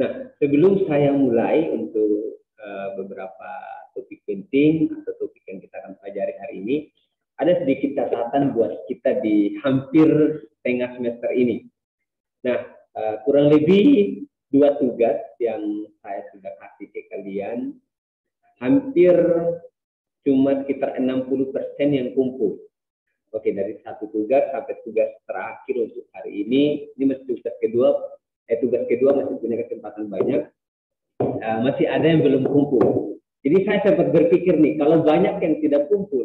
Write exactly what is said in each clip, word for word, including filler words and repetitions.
Nah, sebelum saya mulai untuk uh, beberapa topik penting atau topik yang kita akan pelajari hari ini, ada sedikit catatan buat kita di hampir tengah semester ini. Nah, uh, kurang lebih dua tugas yang saya sudah kasih ke kalian, hampir cuma sekitar enam puluh persen yang kumpul. Oke, dari satu tugas sampai tugas terakhir untuk hari ini, ini masih tugas kedua, eh tugas kedua masih punya kesempatan banyak. Uh, masih ada yang belum kumpul. Jadi saya sempat berpikir nih, kalau banyak yang tidak kumpul,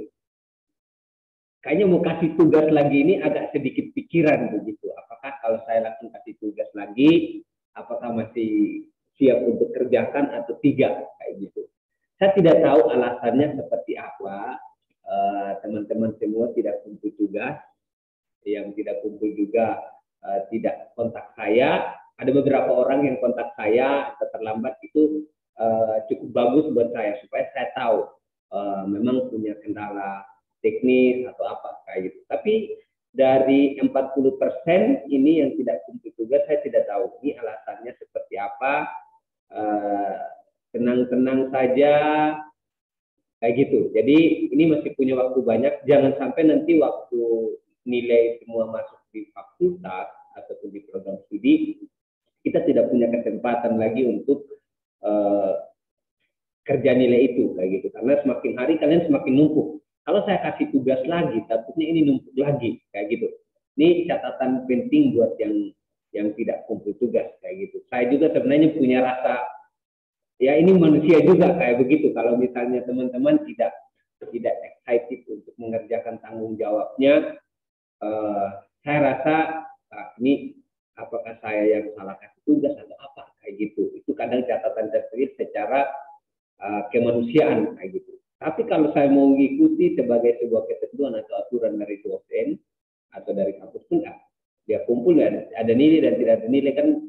kayaknya mau kasih tugas lagi ini agak sedikit pikiran begitu. Apakah kalau saya langsung kasih tugas lagi, apakah masih siap untuk kerjakan atau tidak, kayak gitu. Saya tidak tahu alasannya seperti apa. Teman-teman uh, semua tidak kumpul tugas, yang tidak kumpul juga uh, tidak kontak saya. Ada beberapa orang yang kontak saya atau terlambat, itu uh, cukup bagus buat saya supaya saya tahu uh, memang punya kendala teknis atau apa kayak gitu. Tapi dari empat puluh persen ini yang tidak kumpul tugas, saya tidak tahu ini alasannya seperti apa. Uh, tenang-tenang saja kayak gitu. Jadi ini masih punya waktu banyak. Jangan sampai nanti waktu nilai semua masuk di fakultas ataupun di program studi, kita tidak punya kesempatan lagi untuk uh, kerja nilai itu kayak gitu. Karena semakin hari kalian semakin numpuk. Kalau saya kasih tugas lagi, takutnya ini numpuk lagi kayak gitu. Ini catatan penting buat yang yang tidak kumpul tugas kayak gitu. Saya juga sebenarnya punya rasa, ya ini manusia juga kayak begitu. Kalau misalnya teman-teman tidak tidak excited untuk mengerjakan tanggung jawabnya, uh, saya rasa ah, ini apakah saya yang salah kasih tugas atau apa kayak gitu. Itu kadang catatan tersebut secara uh, kemanusiaan kayak gitu. Tapi kalau saya mau mengikuti sebagai sebuah ketentuan atau aturan dari dosen atau dari kampus pun, ah, dia kumpul ada, ada nilai dan tidak ada nilai, kan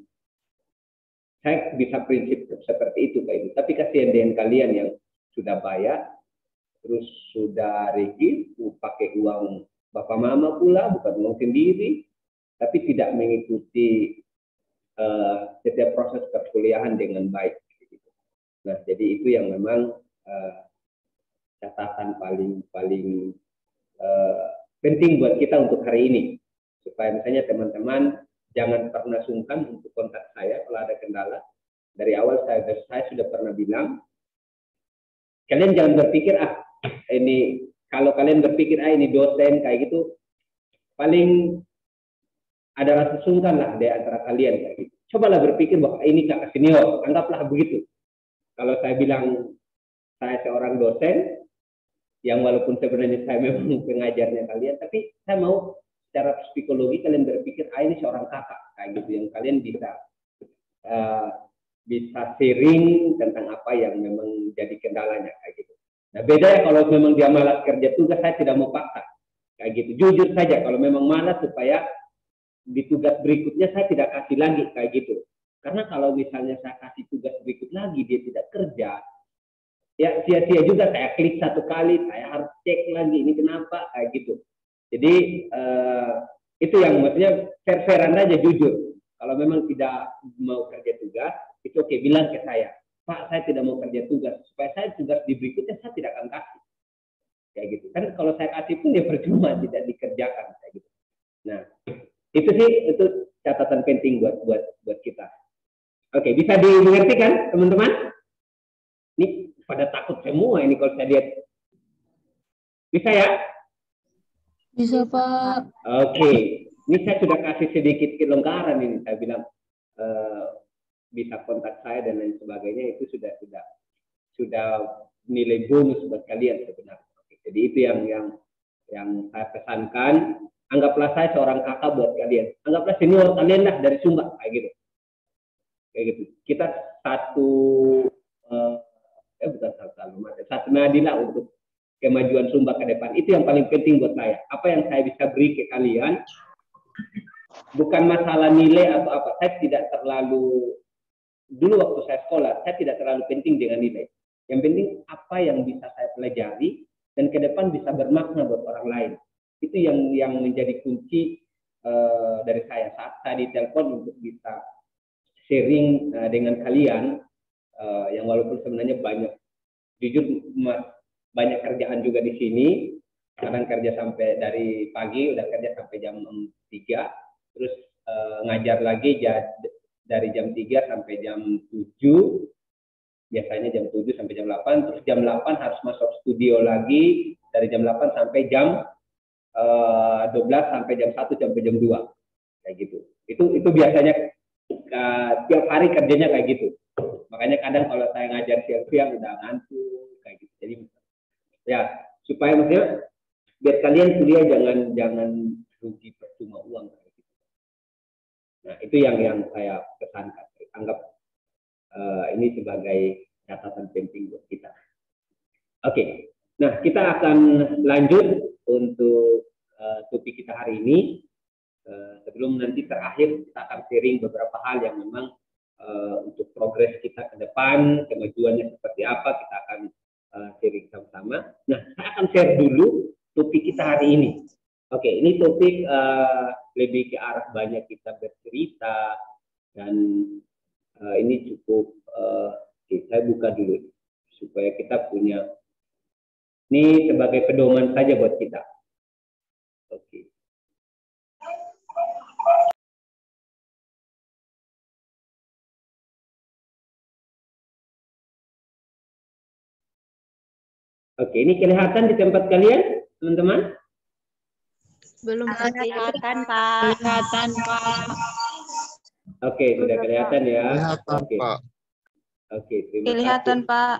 saya bisa prinsip seperti itu kayak gitu. Tapi kasihan dengan kalian yang sudah bayar, terus sudah regis, pakai uang bapak mama pula, bukan uang sendiri, tapi tidak mengikuti uh, setiap proses perkuliahan dengan baik. Gitu. Nah, jadi itu yang memang uh, catatan paling paling uh, penting buat kita untuk hari ini, supaya misalnya teman-teman jangan pernah sungkan untuk kontak saya kalau ada kendala. Dari awal saya, saya sudah pernah bilang, kalian jangan berpikir ah ini, kalau kalian berpikir ah ini dosen kayak gitu, paling ada rasa sungkan lah di antara kalian kayak gitu. Cobalah berpikir bahwa ini kakak senior, anggaplah begitu. Kalau saya bilang saya seorang dosen, yang walaupun sebenarnya saya memang pengajarnya kalian, tapi saya mau secara psikologi kalian berpikir, ah ini seorang kakak, kayak gitu, yang kalian bisa uh, bisa sharing tentang apa yang memang jadi kendalanya, kayak gitu. Nah beda ya kalau memang dia malas kerja tugas, saya tidak mau paksa, kayak gitu. Jujur saja, kalau memang malas supaya di tugas berikutnya saya tidak kasih lagi, kayak gitu. Karena kalau misalnya saya kasih tugas berikut lagi, dia tidak kerja, ya sia-sia juga, saya klik satu kali, saya harus cek lagi ini kenapa kayak gitu. Jadi uh, itu yang maksudnya fair-fairan aja, jujur. Kalau memang tidak mau kerja tugas, itu oke, okay, bilang ke saya, Pak saya tidak mau kerja tugas, supaya saya tugas di berikutnya saya tidak akan kasih. Kayak gitu. Kan kalau saya kasih pun dia percuma, tidak dikerjakan kayak gitu. Nah itu sih, itu catatan penting buat buat buat kita. Oke, okay, bisa dimengerti kan teman-teman? Ini pada takut semua ini kalau saya lihat. Bisa ya? Bisa Pak. Oke, okay. Ini saya sudah kasih sedikit kelonggaran ini. Saya bilang uh, bisa kontak saya dan lain sebagainya, itu sudah sudah sudah nilai bonus buat kalian sebenarnya. Oke, jadi itu yang yang yang saya pesankan. Anggaplah saya seorang kakak buat kalian. Anggaplah senior kalian lah dari Sumba kayak gitu. Kayak gitu. Kita satu uh, eh bukan satu satu nadilah untuk kemajuan Sumba ke depan. Itu yang paling penting buat saya. Apa yang saya bisa beri ke kalian, bukan masalah nilai atau apa. Saya tidak terlalu, dulu waktu saya sekolah, saya tidak terlalu penting dengan nilai. Yang penting apa yang bisa saya pelajari dan ke depan bisa bermakna buat orang lain. Itu yang yang menjadi kunci uh, dari saya saat saya ditelepon untuk bisa sharing uh, dengan kalian uh, yang walaupun sebenarnya banyak, jujur banyak kerjaan juga di sini. Kadang kerja sampai dari pagi, udah kerja sampai jam tiga, terus uh, ngajar lagi jad, dari jam tiga sampai jam tujuh, biasanya jam tujuh sampai jam delapan, terus jam delapan harus masuk studio lagi, dari jam delapan sampai jam uh, dua belas, sampai jam satu, sampai jam dua, kayak gitu. Itu itu biasanya uh, tiap hari kerjanya kayak gitu. Makanya kadang kalau saya ngajar siang-siang udah ngantuk, kayak gitu. Jadi ya, supaya maksudnya biar kalian kuliah jangan jangan rugi percuma uang. Nah, itu yang yang saya pesankan. Anggap uh, ini sebagai catatan penting buat kita. Oke, okay. Nah kita akan lanjut untuk uh, topik kita hari ini. Uh, sebelum nanti terakhir kita akan sharing beberapa hal yang memang uh, untuk progres kita ke depan, kemajuannya seperti apa, kita akan uh, sharing sama-sama. Nah, saya akan share dulu topik kita hari ini. Oke, okay, ini topik uh, lebih ke arah banyak kita bercerita dan uh, ini cukup. Uh, okay, saya buka dulu supaya kita punya ini sebagai pedoman saja buat kita. Oke. Okay. Oke, okay, ini kelihatan di tempat kalian, teman-teman? Belum kelihatan, Pak. Kelihatan, Pak. Oke, okay, sudah kelihatan ya. Kelihatan, okay. Pak. Oke, okay, terima kelihatan, kasih. Pak.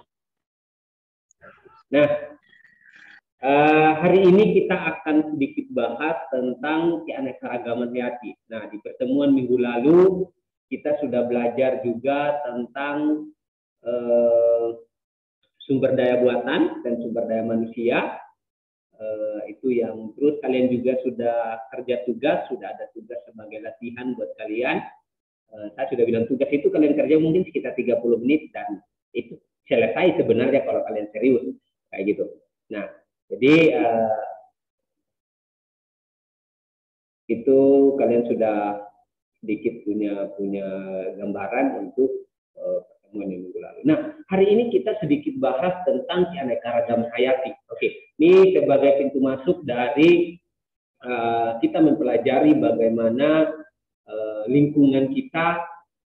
Nah, uh, hari ini kita akan sedikit bahas tentang keanekaragaman hayati. Nah, di pertemuan minggu lalu kita sudah belajar juga tentang uh, sumber daya buatan dan sumber daya manusia. Uh, itu yang terus kalian juga sudah kerja tugas, sudah ada tugas sebagai latihan buat kalian. Uh, saya sudah bilang tugas itu kalian kerja mungkin sekitar tiga puluh menit dan itu selesai sebenarnya kalau kalian serius kayak gitu. Nah, jadi uh, itu kalian sudah sedikit punya punya gambaran untuk uh, pertemuan yang minggu lalu. Nah, hari ini kita sedikit bahas tentang keanekaragaman hayati. Oke, ini sebagai pintu masuk dari uh, kita mempelajari bagaimana uh, lingkungan kita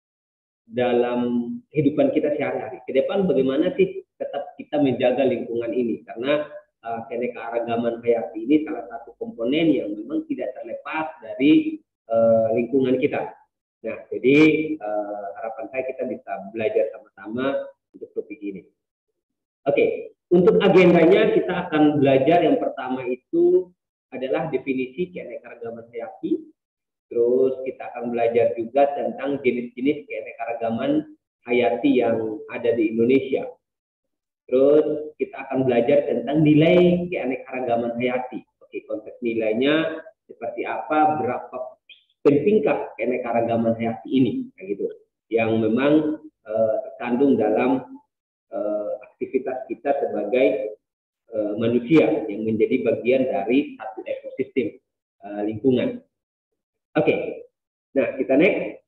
dalam kehidupan kita sehari-hari. Ke depan bagaimana sih tetap kita menjaga lingkungan ini, karena uh, keanekaragaman hayati ini salah satu komponen yang memang tidak terlepas dari uh, lingkungan kita. Nah, jadi uh, harapan saya kita bisa belajar sama-sama untuk topik ini. Oke, okay. Untuk agendanya kita akan belajar yang pertama itu adalah definisi keanekaragaman hayati. Terus kita akan belajar juga tentang jenis-jenis keanekaragaman hayati yang ada di Indonesia. Terus kita akan belajar tentang nilai keanekaragaman hayati. Oke, konteks nilainya seperti apa, berapa pentingkah keanekaragaman hayati ini, kayak gitu, yang memang uh, terkandung dalam uh, aktivitas kita sebagai uh, manusia yang menjadi bagian dari satu ekosistem uh, lingkungan. Oke, okay. Nah kita next.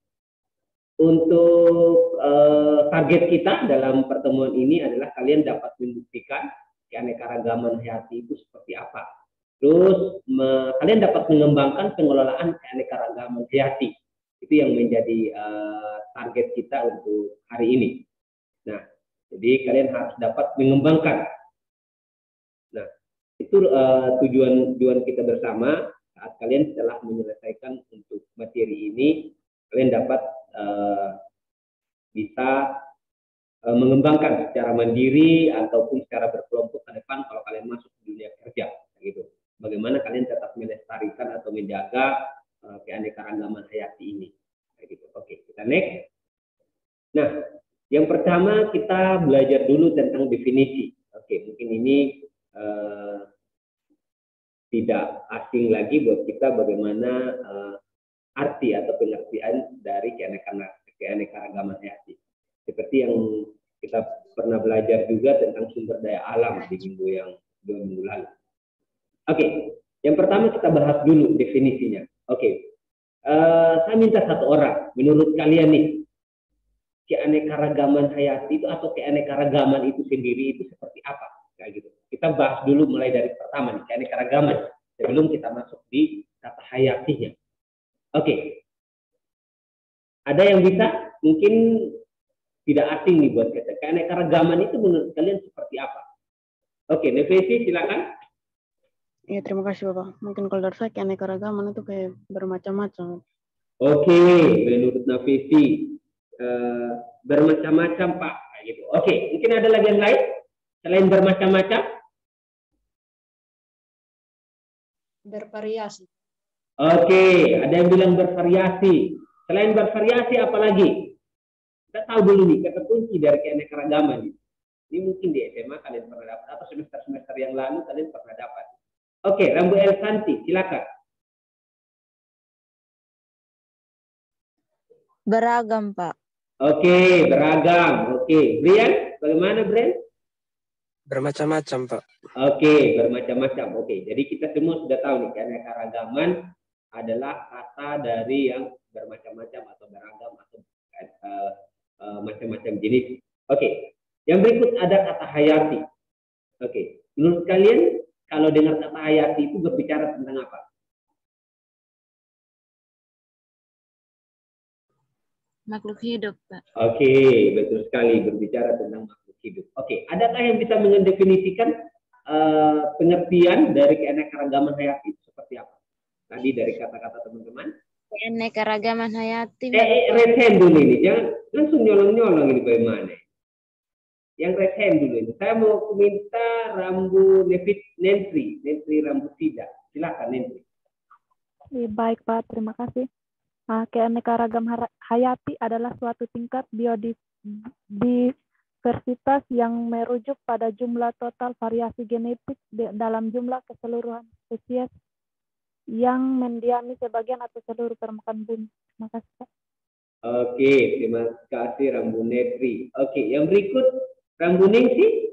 Untuk uh, target kita dalam pertemuan ini adalah kalian dapat membuktikan keanekaragaman hayati itu seperti apa. Terus me, kalian dapat mengembangkan pengelolaan keanekaragaman hayati. Itu yang menjadi uh, target kita untuk hari ini. Nah, jadi kalian harus dapat mengembangkan. Nah, itu uh, tujuan tujuan kita bersama. Saat kalian telah menyelesaikan untuk materi ini, kalian dapat uh, bisa uh, mengembangkan secara mandiri ataupun secara berkelompok ke depan kalau kalian masuk ke dunia kerja, gitu. Bagaimana kalian tetap melestarikan atau menjaga uh, keanekaragaman hayati ini, gitu. Oke, kita next. Nah, yang pertama kita belajar dulu tentang definisi. Oke, mungkin ini uh, tidak asing lagi buat kita bagaimana uh, arti atau pengertian dari keanekaragaman hayati. Seperti yang kita pernah belajar juga tentang sumber daya alam di minggu yang dua minggu lalu. Oke, okay. Yang pertama kita bahas dulu definisinya. Oke, okay. uh, saya minta satu orang, menurut kalian nih, keanekaragaman hayati itu atau keanekaragaman itu sendiri itu seperti apa? Kayak gitu. Kita bahas dulu mulai dari pertama nih, keanekaragaman sebelum kita masuk di kata hayatinya. Oke. Ada yang bisa mungkin tidak asing nih buat kita. Keanekaragaman itu menurut kalian seperti apa? Oke, Nevesi silakan. Ya, terima kasih Bapak. Mungkin kalau dari saya keanekaragaman itu kayak bermacam-macam. Oke, menurut Nevesi Uh, bermacam-macam Pak, gitu. Oke, mungkin ada lagi yang lain selain bermacam-macam? Bervariasi. Oke, ada yang bilang bervariasi. Selain bervariasi apa lagi? Kita tahu dulu nih kata kunci dari keanekaragaman. Ini mungkin di S M A kalian pernah dapat atau semester-semester yang lalu kalian pernah dapat. Oke, Rambu El Santi, silakan. Beragam, Pak. Oke, beragam. Oke, Brian, bagaimana Brian? Bermacam-macam, Pak. Oke, bermacam-macam. Oke, jadi kita semua sudah tahu nih, keanekaragaman adalah kata dari yang bermacam-macam atau beragam atau uh, uh, macam-macam jenis. Oke, yang berikut ada kata hayati. Oke, menurut kalian kalau dengar kata hayati itu berbicara tentang apa? Makhluk hidup, Pak. Oke, betul sekali, berbicara tentang makhluk hidup. Oke, adakah yang bisa mendefinisikan uh, pengertian dari keanekaragaman hayati itu seperti apa? Tadi dari kata-kata teman-teman. Keanekaragaman hayati. Eh, eh red hand dulu ini, jangan langsung nyolong-nyolong ini bagaimana? Yang red hand dulu ini. Saya mau minta Rambu Nevit Nentri, Nentri Rambu Sida. Silakan Nentri. Baik Pak, terima kasih. Nah, keanekaragam hayati adalah suatu tingkat biodiversitas yang merujuk pada jumlah total variasi genetik dalam jumlah keseluruhan spesies yang mendiami sebagian atau seluruh permukaan bumi. Terima kasih Pak. Oke, terima kasih Rambu Netri. Oke, yang berikut Rambu Ningsi.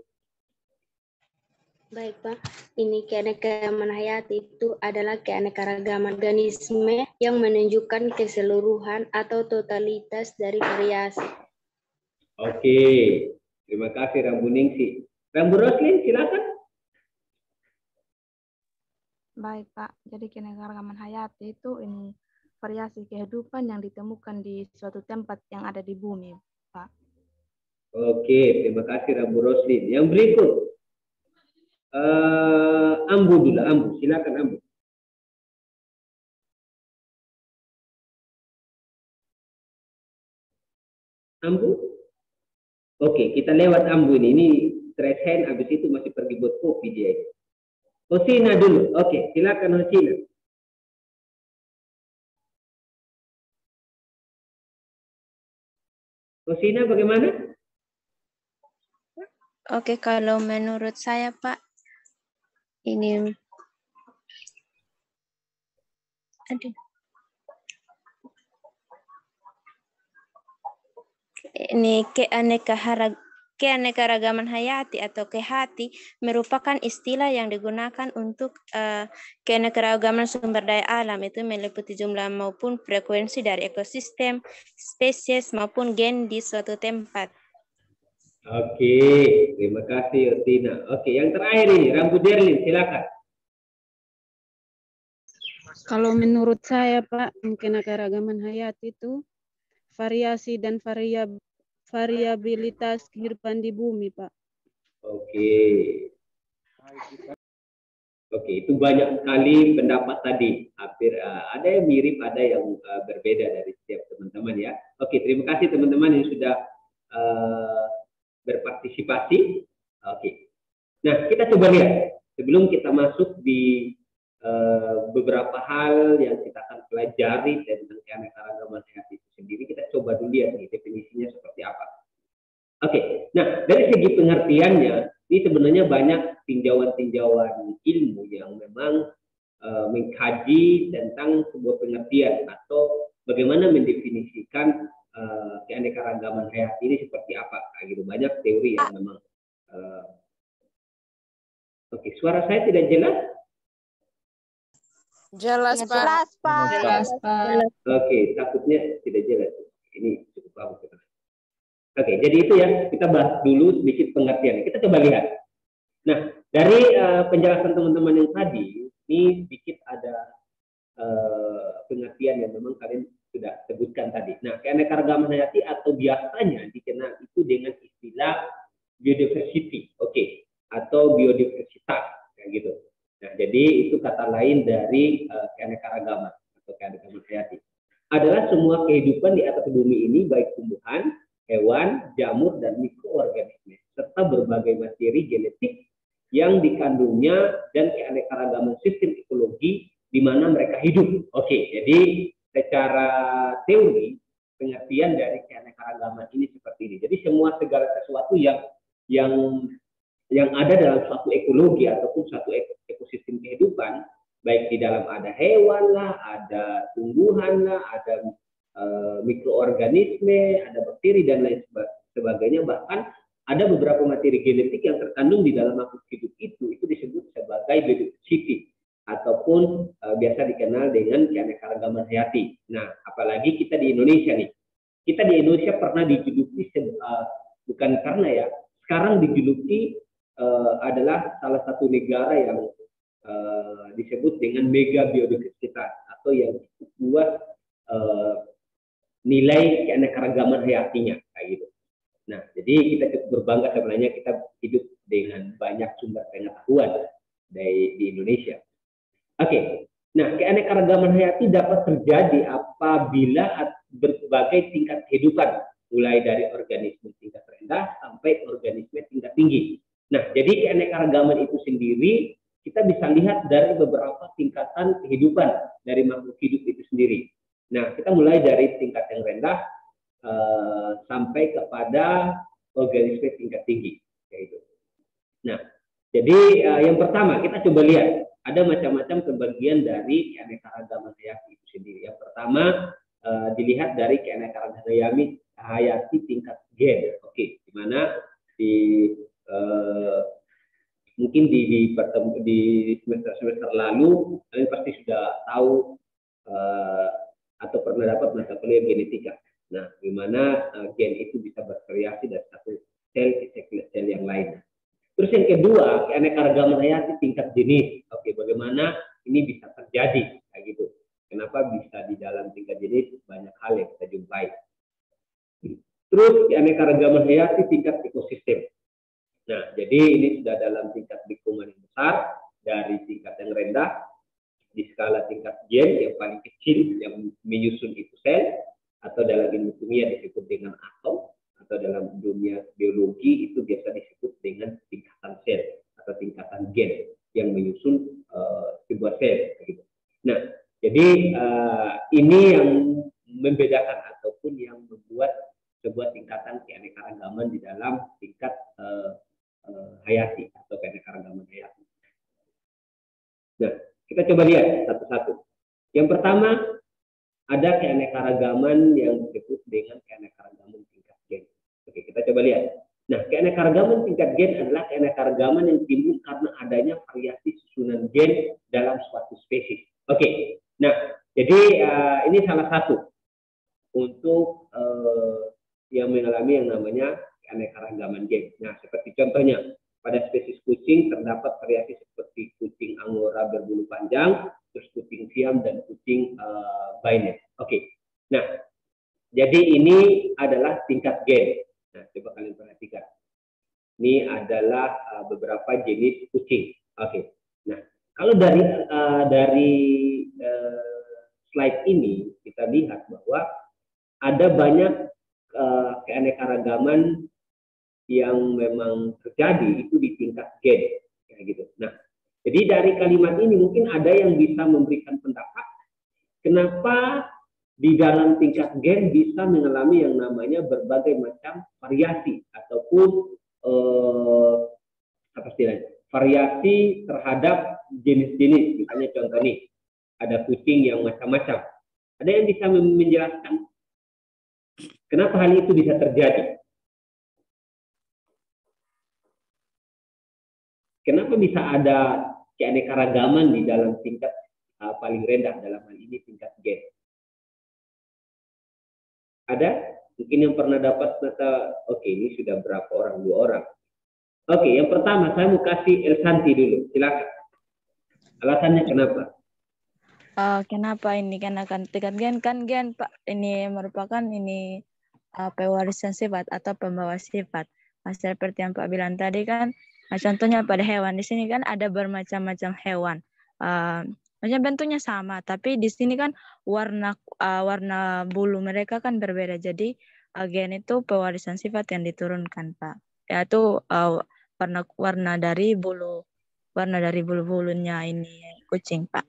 Baik Pak, ini keanekaragaman hayati itu adalah keanekaragaman organisme yang menunjukkan keseluruhan atau totalitas dari variasi. Oke, terima kasih Rambu Ningsi. Rambu Roslin, silakan. Baik Pak, jadi keanekaragaman hayati itu ini variasi kehidupan yang ditemukan di suatu tempat yang ada di bumi, Pak. Oke, terima kasih Rambu Roslin. Yang berikut. Uh, Ambu dulu, Ambu, silakan Ambu. Ambu? Oke, kita lewat Ambu ini. Ini straight hand, habis itu masih pergi buat kopi dia. Hosina dulu, oke, silakan Hosina. Hosina bagaimana? Oke, kalau menurut saya Pak, ini aduh. Ini keanekaragaman keanekaragaman hayati atau kehati merupakan istilah yang digunakan untuk uh, keanekaragaman sumber daya alam, itu meliputi jumlah maupun frekuensi dari ekosistem, spesies maupun gen di suatu tempat. Oke, terima kasih Otina. Oke, yang terakhir ini Rambu Derlin, silakan. Kalau menurut saya Pak, keanekaragaman hayati itu variasi dan variab, variabilitas kehidupan di bumi Pak. Oke. Oke, itu banyak sekali pendapat tadi. Hampir uh, ada yang mirip, ada yang uh, berbeda dari setiap teman-teman ya. Oke, terima kasih teman-teman yang sudah uh, berpartisipasi. Oke. Nah, kita coba lihat sebelum kita masuk di uh, beberapa hal yang kita akan pelajari tentang keanekaragaman hayati itu sendiri, kita coba dulu lihat nih definisinya seperti apa. Oke. Nah, dari segi pengertiannya, ini sebenarnya banyak tinjauan-tinjauan ilmu yang memang uh, mengkaji tentang sebuah pengertian atau bagaimana mendefinisikan Uh, keanekaragaman hayati ini seperti apa, gitu. Banyak teori yang memang uh, oke, okay. Suara saya tidak jelas? Jelas, Pak. Jelas, Pak. Jelas, Pak. Oke, okay. Takutnya tidak jelas. Ini cukup bagus. Oke, jadi itu ya, kita bahas dulu sedikit pengertian. Kita coba lihat. Nah, dari uh, penjelasan teman-teman yang tadi, ini sedikit ada uh, pengertian yang memang kalian sudah sebutkan tadi. Nah, keanekaragaman hayati atau biasanya dikenal itu dengan istilah biodiversity, oke, okay, atau biodiversitas, kayak gitu. Nah, jadi itu kata lain dari uh, keanekaragaman atau keanekaragaman hayati. Adalah semua kehidupan di atas bumi ini, baik tumbuhan, hewan, jamur, dan mikroorganisme, serta berbagai materi genetik yang dikandungnya dan keanekaragaman sistem ekologi di mana mereka hidup. Oke, jadi secara teori pengertian dari keanekaragaman ini seperti ini. Jadi semua segala sesuatu yang yang yang ada dalam suatu ekologi ataupun suatu ekosistem kehidupan, baik di dalam ada hewan lah, ada tumbuhan lah, ada uh, mikroorganisme, ada bakteri dan lain sebagainya, bahkan ada beberapa materi genetik yang terkandung di dalam makhluk hidup itu, itu disebut sebagai biodiversity ataupun uh, biasa dikenal dengan keanekaragaman hayati. Nah, apalagi kita di Indonesia nih, kita di Indonesia pernah dijuluki uh, bukan karena ya, sekarang dijuluki uh, adalah salah satu negara yang uh, disebut dengan mega biodiversitas atau yang buat uh, nilai keanekaragaman hayatinya kayak gitu. Nah, jadi kita cukup berbangga sebenarnya kita hidup dengan banyak sumber pengetahuan dari di Indonesia. Oke, okay. Nah keanekaragaman hayati dapat terjadi apabila berbagai tingkat kehidupan, mulai dari organisme tingkat rendah sampai organisme tingkat tinggi. Nah, jadi keanekaragaman itu sendiri kita bisa lihat dari beberapa tingkatan kehidupan dari makhluk hidup itu sendiri. Nah, kita mulai dari tingkat yang rendah Uh, sampai kepada organisme tingkat tinggi, kayak gitu. Nah, jadi uh, yang pertama kita coba lihat ada macam-macam pembagian dari keanekaragaman hayati itu sendiri. Yang pertama uh, dilihat dari keanekaragaman hayati tingkat gen, oke, okay. Di mana di uh, mungkin di di, di semester-semester lalu kalian pasti sudah tahu uh, atau pernah dapat mata kuliah genetika. Nah, di mana uh, gen itu bisa bervariasi dari satu sel ke sel yang lain. Terus yang kedua, keanekaragaman hayati tingkat jenis. Oke, bagaimana ini bisa terjadi kayak gitu? Kenapa bisa di dalam tingkat jenis banyak hal yang kita jumpai. Terus keanekaragaman hayati tingkat ekosistem. Nah, jadi ini sudah dalam tingkat lingkungan yang besar dari tingkat yang rendah di skala tingkat gen yang paling kecil yang menyusun itu sel, atau dalam ilmu kimia disebut dengan atom, atau dalam dunia biologi itu biasa disebut dengan tingkatan sel atau tingkatan gen yang menyusun uh, sebuah sel. Gitu. Nah, jadi uh, ini yang membedakan ataupun yang membuat sebuah tingkatan keanekaragaman di dalam tingkat uh, uh, hayati atau keanekaragaman hayati. Nah, kita coba lihat satu-satu. Yang pertama, ada keanekaragaman yang disebut dengan keanekaragaman tingkat gen. Oke, kita coba lihat. Nah, keanekaragaman tingkat gen adalah keanekaragaman yang timbul karena adanya variasi susunan gen dalam suatu spesies. Oke, nah, jadi uh, ini salah satu untuk uh, yang mengalami yang namanya keanekaragaman gen. Nah, seperti contohnya, pada spesies kucing terdapat variasi seperti kucing angora berbulu panjang, terus kucing siam dan kucing uh, Bainet. Oke, okay. Nah, jadi ini adalah tingkat gen. Nah, coba kalian perhatikan. Ini adalah uh, beberapa jenis kucing. Oke, okay. Nah, kalau dari uh, dari uh, slide ini kita lihat bahwa ada banyak uh, keanekaragaman yang memang terjadi itu di tingkat gen, kayak gitu. Nah, jadi dari kalimat ini mungkin ada yang bisa memberikan pendapat kenapa di dalam tingkat gen bisa mengalami yang namanya berbagai macam variasi ataupun eh, apa istilahnya variasi terhadap jenis-jenis. Misalnya contoh nih, ada kucing yang macam-macam. Ada yang bisa menjelaskan kenapa hal itu bisa terjadi? Kenapa bisa ada keanekaragaman di dalam tingkat uh, paling rendah dalam hal ini tingkat gen? Ada? Mungkin yang pernah dapat data, oke ini sudah berapa orang, dua orang. Oke, yang pertama saya mau kasih Elsanti dulu, silakan. Alasannya kenapa? Uh, kenapa ini? Karena kan tingkat gen kan gen Pak ini merupakan ini uh, pewarisan sifat atau pembawa sifat. Nah, seperti yang Pak bilang tadi kan, nah, contohnya pada hewan di sini kan ada bermacam-macam hewan. Uh, maksudnya bentuknya sama, tapi di sini kan warna uh, warna bulu mereka kan berbeda. Jadi uh, gen itu pewarisan sifat yang diturunkan Pak. Yaitu uh, warna warna dari bulu warna dari bulu-bulunya ini kucing Pak.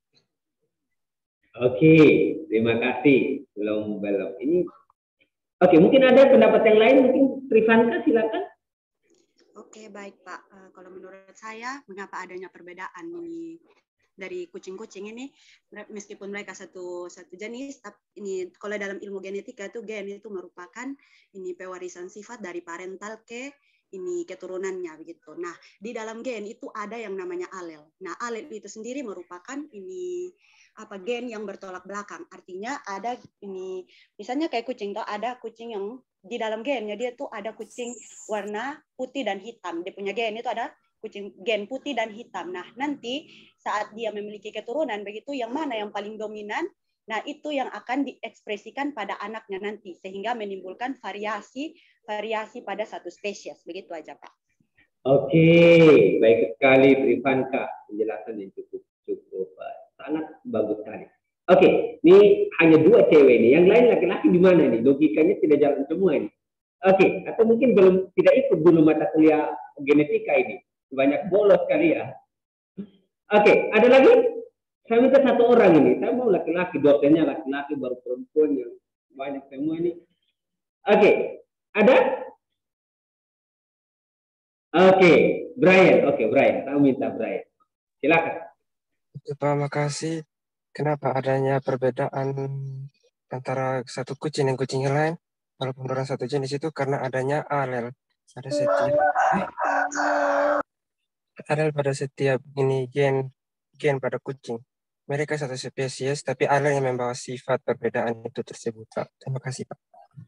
Oke, terima kasih. Belum belum ini. Oke, mungkin ada pendapat yang lain, mungkin Trivanka silakan. Oke, baik Pak. Uh, kalau menurut saya, mengapa adanya perbedaan ini dari kucing-kucing ini, meskipun mereka satu satu jenis, tapi ini kalau dalam ilmu genetika itu gen itu merupakan ini pewarisan sifat dari parental ke ini keturunannya begitu. Nah, di dalam gen itu ada yang namanya alel. Nah, alel itu sendiri merupakan ini apa gen yang bertolak belakang. Artinya ada ini misalnya kayak kucing tuh ada kucing yang di dalam gennya dia tuh ada kucing warna putih dan hitam. Dia punya gen itu ada kucing gen putih dan hitam. Nah, nanti saat dia memiliki keturunan begitu yang mana yang paling dominan, nah itu yang akan diekspresikan pada anaknya nanti sehingga menimbulkan variasi variasi pada satu spesies. Begitu aja, Pak. Oke, baik sekali Trivanka, penjelasan yang cukup cukup sangat bagus sekali. Oke, ini hanya dua cewek nih, yang lain laki-laki di mana nih? Logikanya tidak jalan semua ini. Oke, atau mungkin belum tidak ikut dulu mata kuliah genetika ini, banyak bolos kali ya. Oke, ada lagi? Saya minta satu orang ini, saya mau laki-laki, dosennya laki-laki baru perempuan yang banyak semua ini. Oke, ada? Oke, Brian, oke Brian, saya minta Brian, silakan. Terima kasih. Kenapa adanya perbedaan antara satu kucing dan kucing yang lain? Walaupun orang satu jenis itu karena adanya alel pada setiap alel pada setiap ini gen gen pada kucing. Mereka satu spesies, tapi alel yang membawa sifat perbedaan itu tersebut, Pak. Terima kasih, Pak.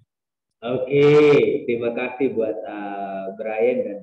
Oke, terima kasih buat uh, Brian dan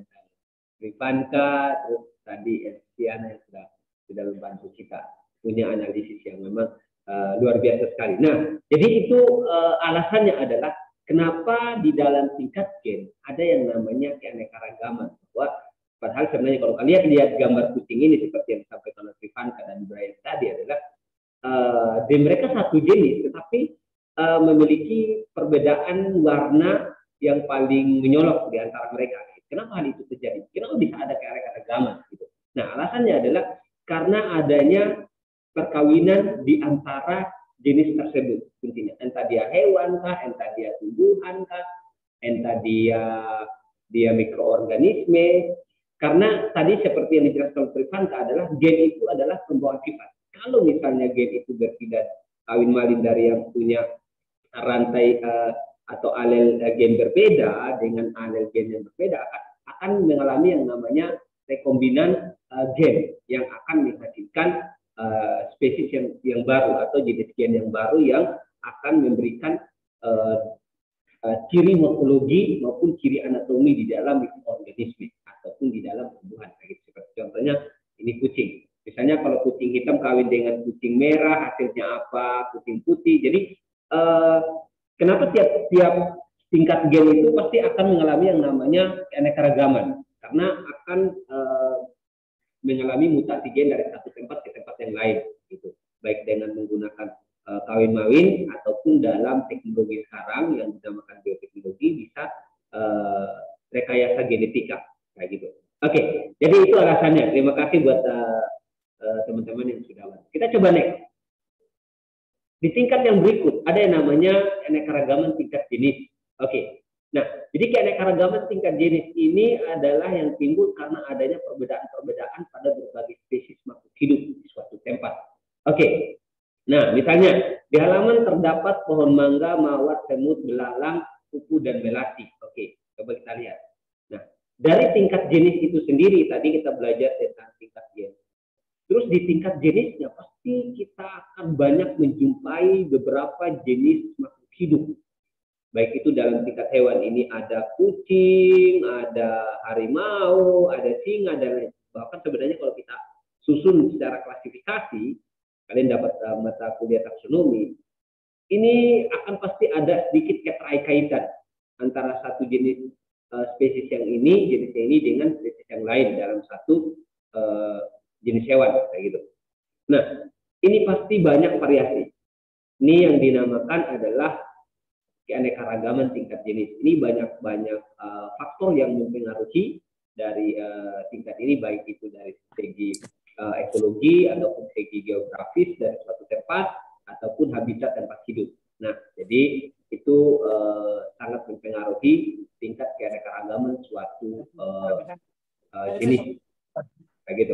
Trivanka, terus tadi Estiana yang sudah sudah membantu kita punya analisis yang memang uh, luar biasa sekali. Nah, jadi itu uh, alasannya adalah kenapa di dalam tingkat gen ada yang namanya keanekaragaman. Bahwa padahal sebenarnya kalau kalian lihat gambar kucing ini seperti yang disampaikan oleh Trivanka dan Brian tadi adalah uh, di mereka satu jenis, tetapi uh, memiliki perbedaan warna yang paling menyolok di antara mereka. Kenapa hal itu terjadi? Kenapa bisa ada keanekaragaman? Gitu. Nah, alasannya adalah karena adanya perkawinan di antara jenis tersebut, intinya entah dia hewan kah, entah dia tumbuhan kah, entah dia dia mikroorganisme. Karena tadi seperti yang dijelaskan oleh Trivanka adalah gen itu adalah pembawa sifat. Kalau misalnya gen itu berpindah kawin malin dari yang punya rantai uh, atau alel uh, gen berbeda dengan alel gen yang berbeda akan mengalami yang namanya rekombinan uh, gen yang akan menghasilkan Uh, spesies yang, yang baru atau jenis gen yang baru yang akan memberikan uh, uh, ciri morfologi maupun ciri anatomi di dalam mikroorganisme ataupun di dalam tumbuhan. Seperti contohnya ini kucing. Misalnya kalau kucing hitam kawin dengan kucing merah, hasilnya apa? Kucing putih. Jadi uh, kenapa tiap-tiap tingkat gen itu pasti akan mengalami yang namanya keanekaragaman karena akan uh, mengalami mutasi gen dari satu tempat ke tempat yang lain, gitu. Baik dengan menggunakan uh, kawin mawin ataupun dalam teknologi sekarang yang dinamakan bioteknologi bisa uh, rekayasa genetika, kayak gitu. Oke, okay, jadi itu alasannya. Terima kasih buat teman-teman uh, uh, yang sudah. Kita coba next. Di tingkat yang berikut ada yang namanya keanekaragaman tingkat jenis. Oke. Okay. Nah, jadi keanekaragaman tingkat jenis ini adalah yang timbul karena adanya perbedaan-perbedaan pada berbagai spesies makhluk hidup di suatu tempat. Oke, nah misalnya di halaman terdapat pohon mangga, mawar, semut, belalang, kupu, dan melati. Oke, coba kita lihat. Nah, dari tingkat jenis itu sendiri, tadi kita belajar tentang tingkat jenis. Terus di tingkat jenisnya pasti kita akan banyak menjumpai beberapa jenis makhluk hidup. Baik itu dalam tingkat hewan, ini ada kucing, ada harimau, ada singa, dan lain. Bahkan sebenarnya kalau kita susun secara klasifikasi, kalian dapat uh, mata kuliah taksonomi, ini akan pasti ada sedikit keterkaitan antara satu jenis uh, spesies yang ini, jenis yang ini dengan spesies yang lain dalam satu uh, jenis hewan, kayak gitu. Nah, ini pasti banyak variasi. Ini yang dinamakan adalah keanekaragaman tingkat jenis. Ini banyak-banyak uh, faktor yang mempengaruhi dari uh, tingkat ini, baik itu dari segi uh, ekologi ataupun segi geografis dari suatu tempat ataupun habitat tempat hidup. Nah, jadi itu uh, sangat mempengaruhi tingkat keanekaragaman suatu uh, uh, jenis, kayak gitu.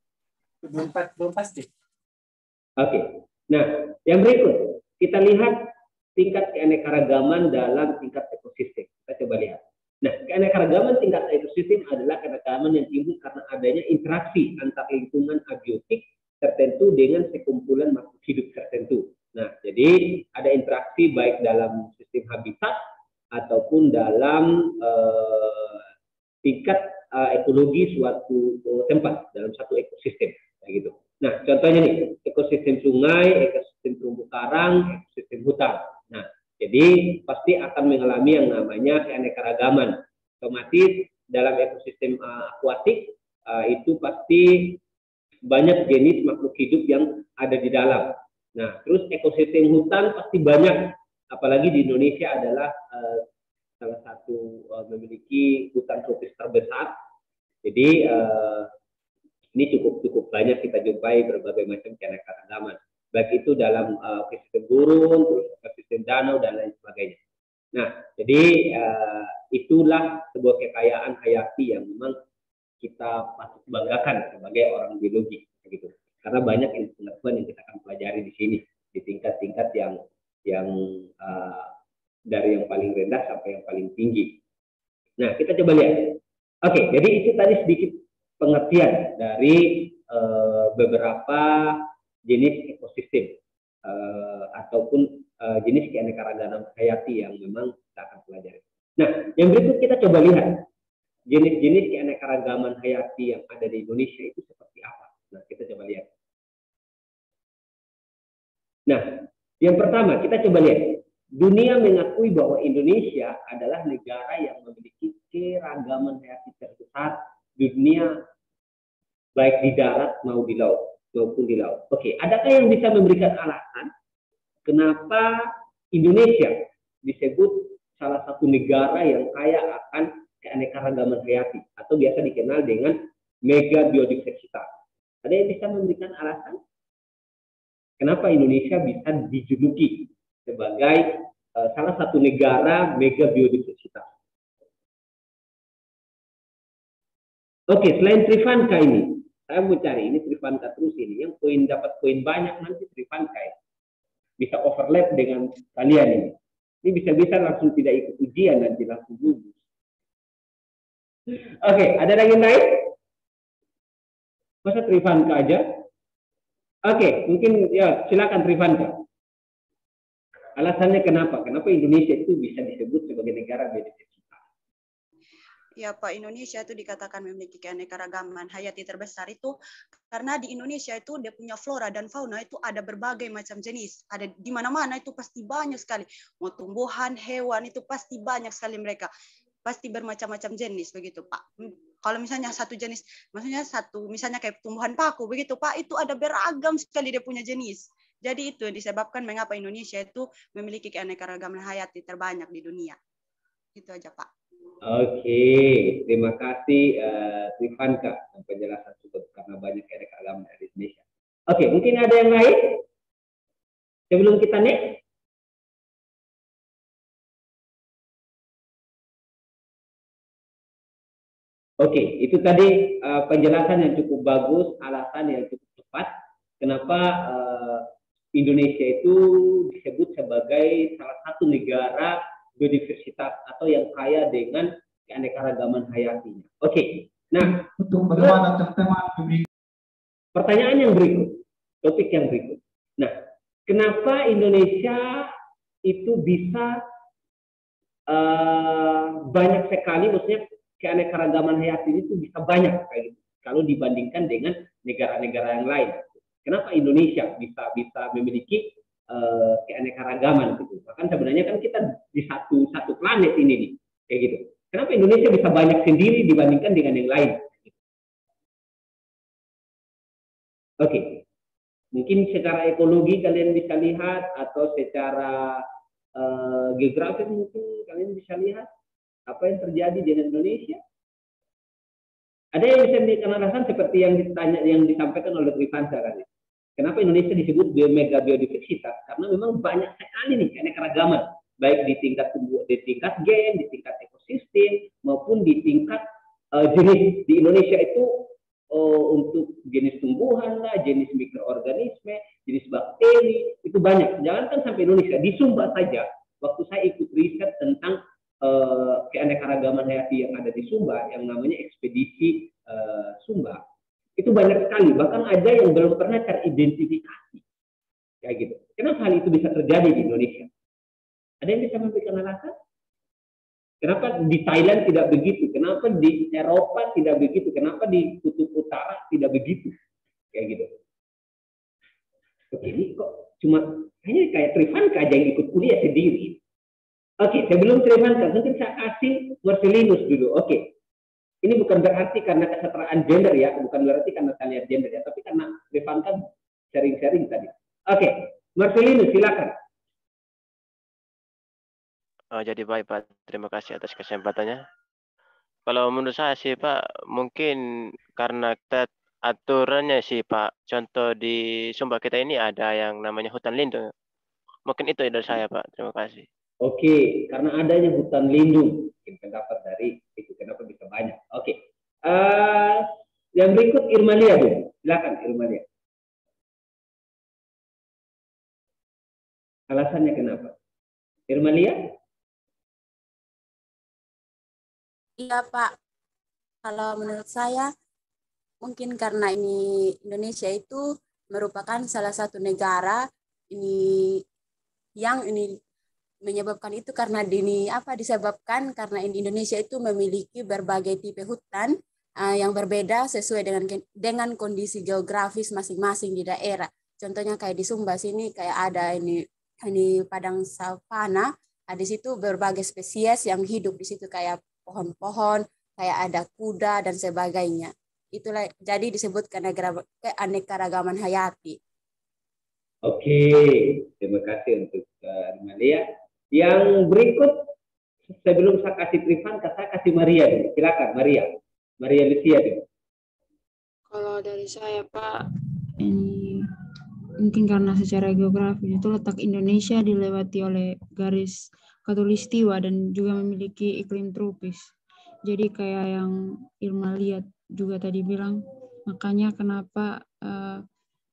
Belum pasti. Oke. Nah, yang berikut kita lihat tingkat keanekaragaman dalam tingkat ekosistem. Kita coba lihat. Nah, keanekaragaman tingkat ekosistem adalah keanekaragaman yang timbul karena adanya interaksi antar lingkungan abiotik tertentu dengan sekumpulan makhluk hidup tertentu. Nah, jadi ada interaksi baik dalam sistem habitat ataupun dalam uh, tingkat uh, ekologi suatu uh, tempat dalam satu ekosistem, kayak gitu. Nah, contohnya nih, ekosistem sungai, ekosistem terumbu karang, ekosistem hutan. Nah, jadi pasti akan mengalami yang namanya keanekaragaman. Otomatis dalam ekosistem uh, akuatik uh, itu pasti banyak jenis makhluk hidup yang ada di dalam. Nah, terus ekosistem hutan pasti banyak, apalagi di Indonesia adalah uh, salah satu uh, memiliki hutan tropis terbesar. Jadi uh, ini cukup cukup banyak kita jumpai berbagai macam keanekaragaman, baik itu dalam uh, ekosistem gurun, terus ekosistem danau dan lain sebagainya. Nah, jadi uh, itulah sebuah kekayaan hayati yang memang kita patut banggakan sebagai orang biologi, gitu. Karena banyak pengetahuan yang kita akan pelajari di sini di tingkat-tingkat yang yang uh, dari yang paling rendah sampai yang paling tinggi. Nah, kita coba lihat. Oke, jadi itu tadi sedikit pengertian dari uh, beberapa jenis ekosistem uh, ataupun uh, jenis keanekaragaman hayati yang memang kita akan pelajari. Nah, yang berikut kita coba lihat jenis-jenis keanekaragaman hayati yang ada di Indonesia itu seperti apa. Nah, kita coba lihat. Nah, yang pertama kita coba lihat. Dunia mengakui bahwa Indonesia adalah negara yang memiliki keragaman hayati terbesar di dunia, baik di darat maupun di laut maupun di laut. Oke, adakah yang bisa memberikan alasan kenapa Indonesia disebut salah satu negara yang kaya akan keanekaragaman hayati atau biasa dikenal dengan mega biodiversitas? Ada yang bisa memberikan alasan kenapa Indonesia bisa dijuluki sebagai uh, salah satu negara mega biodiversitas? Oke, selain Trivanka ini, saya mau cari ini Trivanka terus ini, yang poin dapat poin banyak nanti Trivanka ya. Bisa overlap dengan kalian ini. Ini bisa-bisa langsung tidak ikut ujian nanti langsung lulus. Oke, ada lagi yang lain? Masa Trivanka aja? Oke, mungkin ya silakan Trivanka. Alasannya kenapa? Kenapa Indonesia itu bisa disebut sebagai negara biodiversitas? Ya Pak, Indonesia itu dikatakan memiliki keanekaragaman hayati terbesar itu karena di Indonesia itu dia punya flora dan fauna itu ada berbagai macam jenis. Ada di mana-mana itu pasti banyak sekali. Mau tumbuhan, hewan itu pasti banyak sekali mereka. Pasti bermacam-macam jenis begitu Pak. Kalau misalnya satu jenis, maksudnya satu misalnya kayak tumbuhan paku begitu Pak, itu ada beragam sekali dia punya jenis. Jadi itu disebabkan mengapa Indonesia itu memiliki keanekaragaman hayati terbanyak di dunia. Itu aja Pak. Oke, terima kasih uh, Trivanka penjelasan cukup karena banyak keanekaragaman dari Indonesia. Oke, mungkin ada yang lain sebelum kita next? Oke, itu tadi uh, penjelasan yang cukup bagus, alasan yang cukup tepat kenapa uh, Indonesia itu disebut sebagai salah satu negara biodiversitas atau yang kaya dengan keanekaragaman hayatinya. Oke, nah untuk bagaimana teman-teman pertanyaan yang berikut, topik yang berikut. Nah, kenapa Indonesia itu bisa uh, banyak sekali, maksudnya keanekaragaman hayati ini tuh bisa banyak kayak gitu, kalau dibandingkan dengan negara-negara yang lain. Kenapa Indonesia bisa bisa memiliki uh, keanekaragaman gitu? Bahkan sebenarnya kan kita di satu satu planet ini nih, kayak gitu. Kenapa Indonesia bisa banyak sendiri dibandingkan dengan yang lain? Oke, okay. Mungkin secara ekologi kalian bisa lihat, atau secara uh, geografis mungkin kalian bisa lihat apa yang terjadi dengan Indonesia. Ada yang bisa diberikan alasan seperti yang ditanya, yang disampaikan oleh Trivansa tadi. Kenapa Indonesia disebut mega biodiversitas? Karena memang banyak sekali nih keanekaragaman, baik di tingkat tumbuh, di tingkat gen, di tingkat ekosistem, maupun di tingkat uh, jenis. Di Indonesia itu uh, untuk jenis tumbuhan lah, jenis mikroorganisme, jenis bakteri, itu banyak. Jangankan sampai Indonesia, di Sumba saja, waktu saya ikut riset tentang uh, keanekaragaman hayati yang ada di Sumba, yang namanya ekspedisi uh, Sumba, itu banyak sekali, bahkan ada yang belum pernah teridentifikasi, kayak gitu. Kenapa hal itu bisa terjadi di Indonesia? Ada yang bisa memberikan alasan? Kenapa di Thailand tidak begitu? Kenapa di Eropa tidak begitu? Kenapa di Kutub Utara tidak begitu? Kayak gitu. Oke, ini kok cuma hanya kayak Trivanka aja yang ikut kuliah sendiri. Oke, sebelum Trivanka, mungkin saya kasih Marcelinus dulu. Oke. Ini bukan berarti karena kesetaraan gender ya, bukan berarti karena kalian gender ya, tapi karena Trivanka sharing-sharing tadi. Oke, Marcelinus silakan. Oh, jadi baik Pak, terima kasih atas kesempatannya. Kalau menurut saya sih Pak, mungkin karena kita aturannya sih Pak, contoh di Sumba kita ini ada yang namanya hutan lindung. Mungkin itu dari saya Pak, terima kasih. Oke, karena adanya hutan lindung, mungkin pendapat dari itu kenapa bisa banyak. Oke, uh, yang berikut Irmalia dulu, silakan Irmalia. Alasannya kenapa? Irmalia? Iya Pak, kalau menurut saya mungkin karena ini Indonesia itu merupakan salah satu negara ini yang ini menyebabkan itu karena ini apa disebabkan karena Indonesia itu memiliki berbagai tipe hutan uh, yang berbeda sesuai dengan dengan kondisi geografis masing-masing di daerah. Contohnya kayak di Sumba sini kayak ada ini ini padang savana, ada di situ berbagai spesies yang hidup di situ kayak pohon-pohon, kayak ada kuda dan sebagainya. Itulah jadi disebut keanekaragaman hayati. Oke, terima kasih untuk uh, Irmalia. Yang berikut, sebelum saya kasih Trivanka, saya kasih Maria dulu. Silakan Maria. Maria Lucia dulu. Kalau dari saya Pak, ini mungkin karena secara geografis itu letak Indonesia dilewati oleh garis khatulistiwa dan juga memiliki iklim tropis. Jadi kayak yang Irma lihat juga tadi bilang, makanya kenapa uh,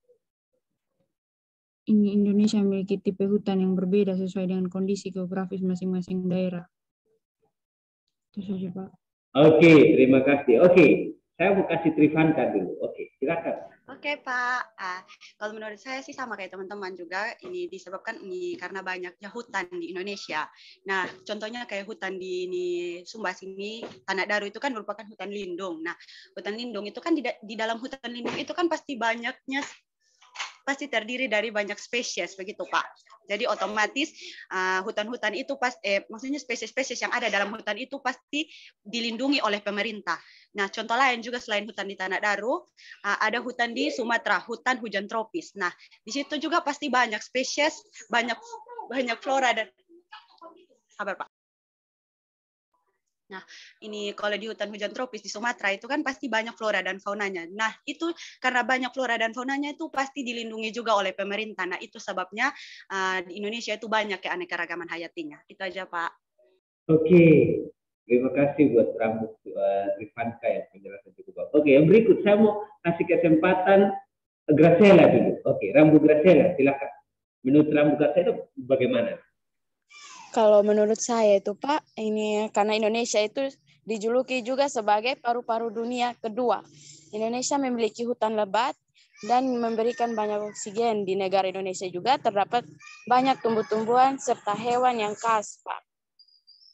ini Indonesia memiliki tipe hutan yang berbeda sesuai dengan kondisi geografis masing-masing daerah. Itu saja Pak. Oke, terima kasih. Oke, saya mau kasih Trivanka dulu. Oke, silakan. Oke Pak, uh, kalau menurut saya sih sama kayak teman-teman juga, ini disebabkan ini karena banyaknya hutan di Indonesia. Nah, contohnya kayak hutan di ini, Sumba sini, Tanah Daru itu kan merupakan hutan lindung. Nah, hutan lindung itu kan di, di dalam hutan lindung itu kan pasti banyaknya pasti terdiri dari banyak spesies begitu Pak. Jadi otomatis hutan-hutan uh, itu pas eh maksudnya spesies-spesies yang ada dalam hutan itu pasti dilindungi oleh pemerintah. Nah, contoh lain juga selain hutan di Tanah Daru, uh, ada hutan di Sumatera, hutan hujan tropis. Nah, di situ juga pasti banyak spesies, banyak banyak flora dan kabar Pak. Nah, ini kalau di hutan hujan tropis di Sumatera itu kan pasti banyak flora dan faunanya. Nah, itu karena banyak flora dan faunanya itu pasti dilindungi juga oleh pemerintah. Nah, itu sebabnya uh, di Indonesia itu banyak keanekaragaman hayatinya. Itu aja, Pak. Oke, terima kasih buat Rambu uh, Trivanka ya, penjelasan cukup. Oke, yang berikut saya mau kasih kesempatan Graciela dulu. Oke, Rambu Graciela, silakan. Menurut Rambu Graciela bagaimana? Kalau menurut saya itu Pak, ini karena Indonesia itu dijuluki juga sebagai paru-paru dunia kedua. Indonesia memiliki hutan lebat dan memberikan banyak oksigen. Di negara Indonesia juga terdapat banyak tumbuh-tumbuhan serta hewan yang khas, Pak.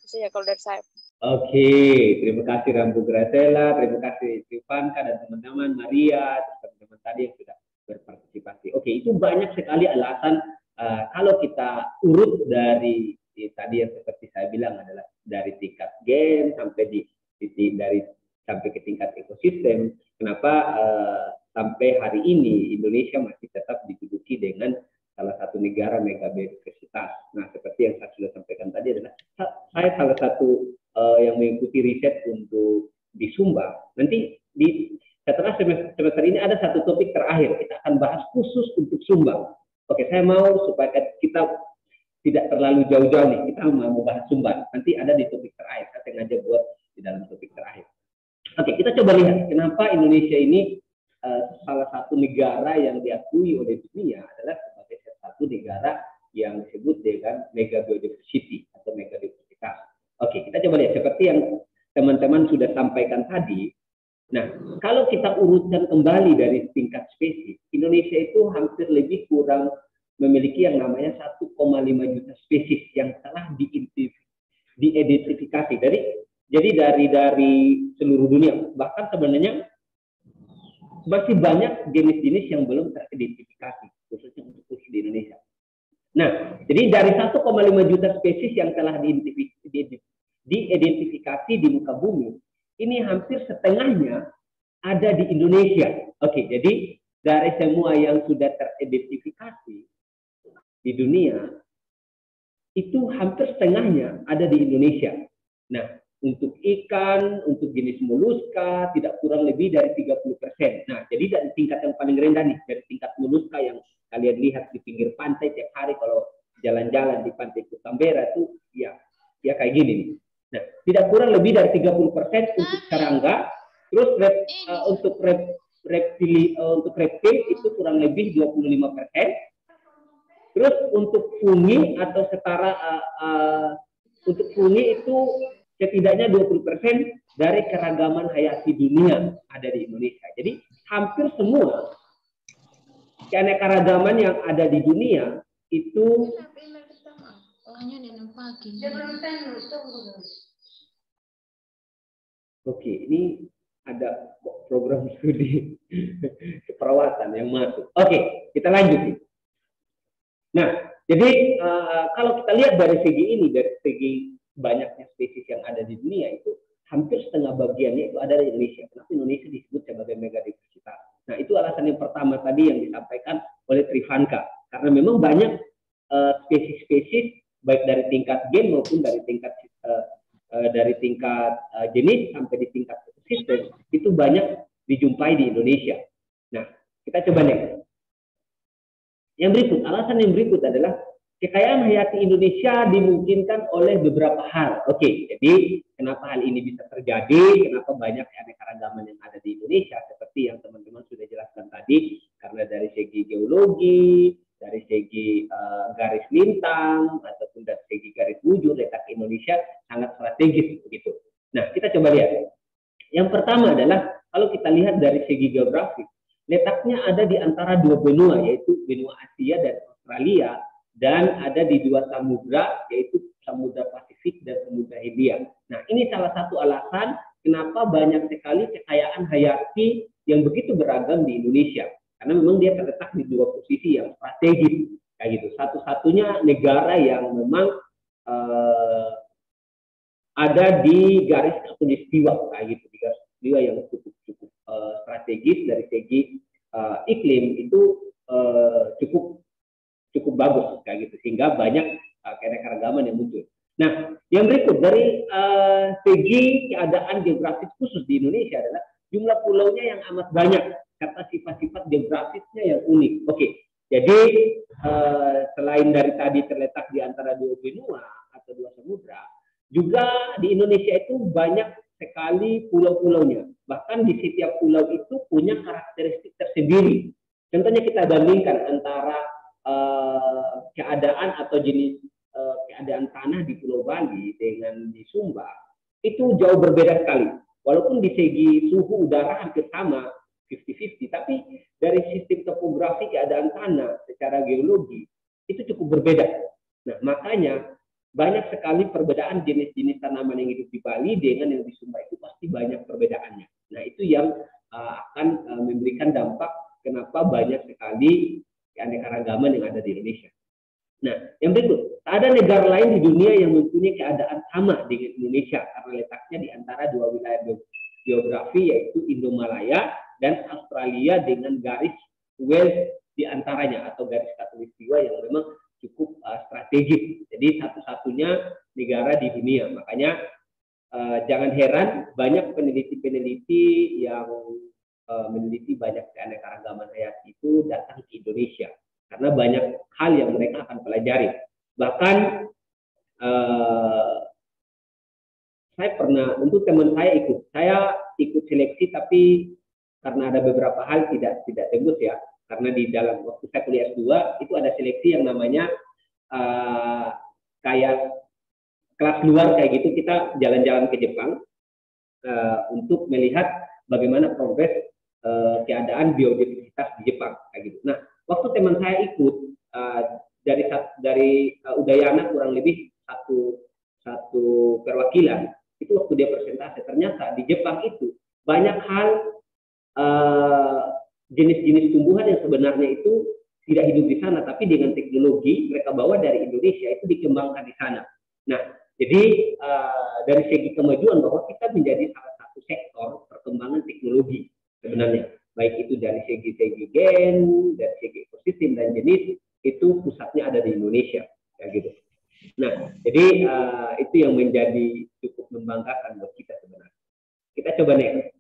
saja kalau dari saya. Oke, terima kasih Rambu Gracela, terima kasih Trivanka dan teman-teman Maria, teman-teman tadi yang sudah berpartisipasi. Oke, itu banyak sekali alasan uh, kalau kita urut dari di, tadi yang seperti saya bilang adalah dari tingkat gen sampai di, di dari sampai ke tingkat ekosistem. Kenapa uh, sampai hari ini Indonesia masih tetap diduduki dengan salah satu negara mega biodiversitas. Nah, seperti yang saya sudah sampaikan tadi adalah saya salah satu uh, yang mengikuti riset untuk di Sumba. Nanti di setelah semester, semester ini ada satu topik terakhir, kita akan bahas khusus untuk Sumba. Oke, saya mau supaya kita tidak terlalu jauh-jauh nih, kita mau bahas Sumba. Nanti ada di topik terakhir, saya sengaja buat di dalam topik terakhir. Oke, kita coba lihat kenapa Indonesia ini uh, salah satu negara yang diakui oleh dunia adalah sebagai salah satu negara yang disebut dengan mega biodiversity atau mega diversitas. Oke, kita coba lihat seperti yang teman-teman sudah sampaikan tadi. Nah, kalau kita urutkan kembali dari tingkat spesies, Indonesia itu hampir lebih kurang memiliki yang namanya satu koma lima juta spesies yang telah diidentifikasi dari jadi dari dari seluruh dunia. Bahkan sebenarnya masih banyak jenis-jenis yang belum teridentifikasi, khususnya untuk khusus di Indonesia. Nah, jadi dari satu koma lima juta spesies yang telah diidentifikasi di muka bumi, ini hampir setengahnya ada di Indonesia. Oke, jadi dari semua yang sudah teridentifikasi di dunia, itu hampir setengahnya ada di Indonesia. Nah, untuk ikan, untuk jenis moluska, tidak kurang lebih dari tiga puluh persen. Nah, jadi dari tingkat yang paling rendah nih, dari tingkat moluska yang kalian lihat di pinggir pantai tiap hari kalau jalan-jalan di pantai Kutambera itu, ya, ya kayak gini nih. Nah, tidak kurang lebih dari tiga puluh persen untuk serangga, terus rep, uh, untuk rep, reptili, uh, untuk reptil itu kurang lebih dua puluh lima persen. Terus untuk fungi atau setara uh, uh, untuk fungi itu setidaknya dua puluh persen dari keragaman hayati dunia ada di Indonesia. Jadi hampir semua keanekaragaman yang ada di dunia itu oke, ini ada program studi keperawatan yang masuk. Oke, kita lanjut. Nah, jadi uh, kalau kita lihat dari segi ini, dari segi banyaknya spesies yang ada di dunia itu, hampir setengah bagiannya itu ada di Indonesia. Kenapa Indonesia disebut sebagai mega diversitas? Nah, itu alasan yang pertama tadi yang disampaikan oleh Trivanka. Karena memang banyak spesies-spesies, uh, baik dari tingkat gen maupun dari tingkat uh, uh, dari tingkat uh, jenis sampai di tingkat ekosistem, itu banyak dijumpai di Indonesia. Nah, kita coba lihat. Yang berikut, alasan yang berikut adalah kekayaan hayati Indonesia dimungkinkan oleh beberapa hal. Oke, jadi kenapa hal ini bisa terjadi? Kenapa banyak keanekaragaman yang ada di Indonesia? Seperti yang teman-teman sudah jelaskan tadi, karena dari segi geologi, dari segi uh, garis lintang, ataupun dari segi garis bujur, letak Indonesia sangat strategis begitu. Nah, kita coba lihat. Yang pertama adalah kalau kita lihat dari segi geografis, letaknya ada di antara dua benua, yaitu benua Asia dan Australia, dan ada di dua samudra, yaitu Samudra Pasifik dan Samudra Hindia. Nah, ini salah satu alasan kenapa banyak sekali kekayaan hayati yang begitu beragam di Indonesia. Karena memang dia terletak di dua posisi yang strategis, kayak gitu. Satu-satunya negara yang memang uh, ada di garis khatulistiwa, kayak gitu, di garis khatulistiwa yang cukup cukup uh, strategis dari segi uh, iklim itu uh, cukup cukup bagus kayak gitu, sehingga banyak uh, keanekaragaman yang muncul. Nah, yang berikut dari uh, segi keadaan geografis khusus di Indonesia adalah jumlah pulaunya yang amat banyak, serta sifat-sifat geografisnya yang unik. Oke, jadi uh, selain dari tadi terletak di antara dua benua atau dua samudra, juga di Indonesia itu banyak sekali pulau-pulaunya. Bahkan di setiap pulau itu punya karakteristik tersendiri. Contohnya kita bandingkan antara uh, keadaan atau jenis uh, keadaan tanah di Pulau Bali dengan di Sumba, itu jauh berbeda sekali. Walaupun di segi suhu udara hampir sama, lima puluh lima puluh, tapi dari sistem topografi keadaan tanah secara geologi, itu cukup berbeda. Nah, makanya banyak sekali perbedaan jenis-jenis tanaman yang hidup di Bali dengan yang di Sumba itu pasti banyak perbedaannya. Nah, itu yang uh, akan uh, memberikan dampak kenapa banyak sekali keanekaragaman yang ada di Indonesia. Nah, yang berikut, tak ada negara lain di dunia yang mempunyai keadaan sama dengan Indonesia karena letaknya di antara dua wilayah geografi yaitu Indomalaya dan Australia dengan garis Wales di antaranya atau garis khatulistiwa yang memang cukup uh, strategis. Jadi satu-satunya negara di dunia. Makanya uh, jangan heran banyak peneliti-peneliti yang uh, meneliti banyak keanekaragaman hayati itu datang ke Indonesia. Karena banyak hal yang mereka akan pelajari. Bahkan uh, saya pernah, untuk teman saya ikut, saya ikut seleksi tapi karena ada beberapa hal tidak tidak tembus ya. Karena di dalam waktu saya kuliah S dua itu ada seleksi yang namanya uh, kayak kelas luar kayak gitu, kita jalan-jalan ke Jepang uh, untuk melihat bagaimana progres uh, keadaan biodiversitas di Jepang kayak gitu. Nah, waktu teman saya ikut uh, dari dari uh, Udayana kurang lebih satu satu perwakilan itu waktu dia presentasi ternyata di Jepang itu banyak hal jenis-jenis uh, tumbuhan yang sebenarnya itu tidak hidup di sana tapi dengan teknologi mereka bawa dari Indonesia itu dikembangkan di sana. Nah, jadi uh, dari segi kemajuan bahwa kita menjadi salah satu sektor perkembangan teknologi sebenarnya. Baik itu dari segi-segi gen, dari segi ekosistem dan jenis, itu pusatnya ada di Indonesia, kayak gitu. Nah, jadi uh, itu yang menjadi cukup membanggakan buat kita sebenarnya. Kita coba next.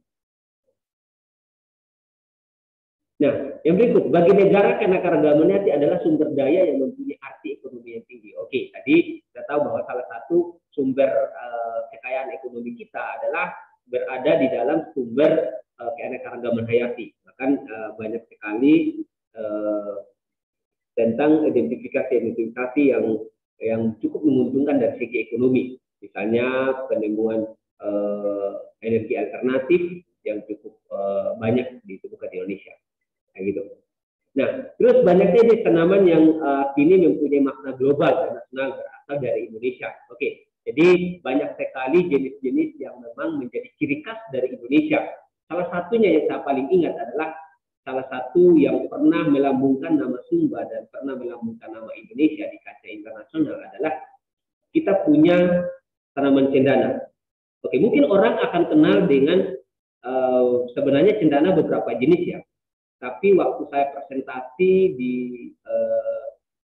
Nah, yang berikut, bagi negara keanekaragaman hayati adalah sumber daya yang mempunyai arti ekonomi yang tinggi. Oke, tadi kita tahu bahwa salah satu sumber uh, kekayaan ekonomi kita adalah berada di dalam sumber uh, keanekaragaman hayati. Bahkan uh, banyak sekali uh, tentang identifikasi-identifikasi yang yang cukup menguntungkan dari segi ekonomi. Misalnya penemuan uh, energi alternatif yang cukup uh, banyak ditemukan di Indonesia. Kayak gitu. Nah, terus banyaknya jenis tanaman yang uh, kini mempunyai makna global dan nasional berasal dari Indonesia. Oke, jadi banyak sekali jenis-jenis yang memang menjadi ciri khas dari Indonesia. Salah satunya yang saya paling ingat adalah salah satu yang pernah melambungkan nama Sumba dan pernah melambungkan nama Indonesia di kancah internasional adalah kita punya tanaman cendana. Oke, mungkin orang akan kenal dengan uh, sebenarnya cendana beberapa jenis ya. Tapi waktu saya presentasi di uh,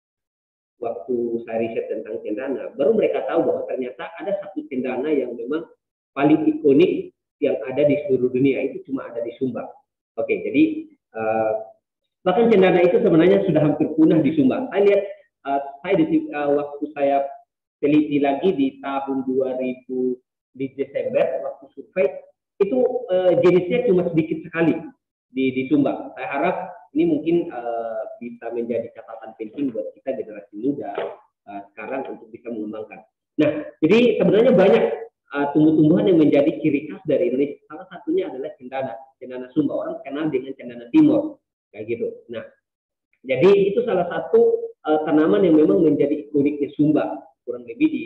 waktu saya riset tentang cendana, baru mereka tahu bahwa ternyata ada satu cendana yang memang paling ikonik yang ada di seluruh dunia, itu cuma ada di Sumba. Oke, jadi uh, bahkan cendana itu sebenarnya sudah hampir punah di Sumba. Saya lihat, uh, saya di, uh, waktu saya teliti lagi di tahun dua ribu di Desember waktu survei itu uh, jenisnya cuma sedikit sekali. Di, di Sumba. Saya harap ini mungkin uh, bisa menjadi catatan penting buat kita generasi muda uh, sekarang untuk bisa mengembangkan. Nah, jadi sebenarnya banyak uh, tumbuh-tumbuhan yang menjadi ciri khas dari Indonesia. Salah satunya adalah cendana, cendana Sumba. Orang kenal dengan cendana Timor, kayak gitu. Nah, jadi itu salah satu uh, tanaman yang memang menjadi uniknya Sumba. Kurang lebih di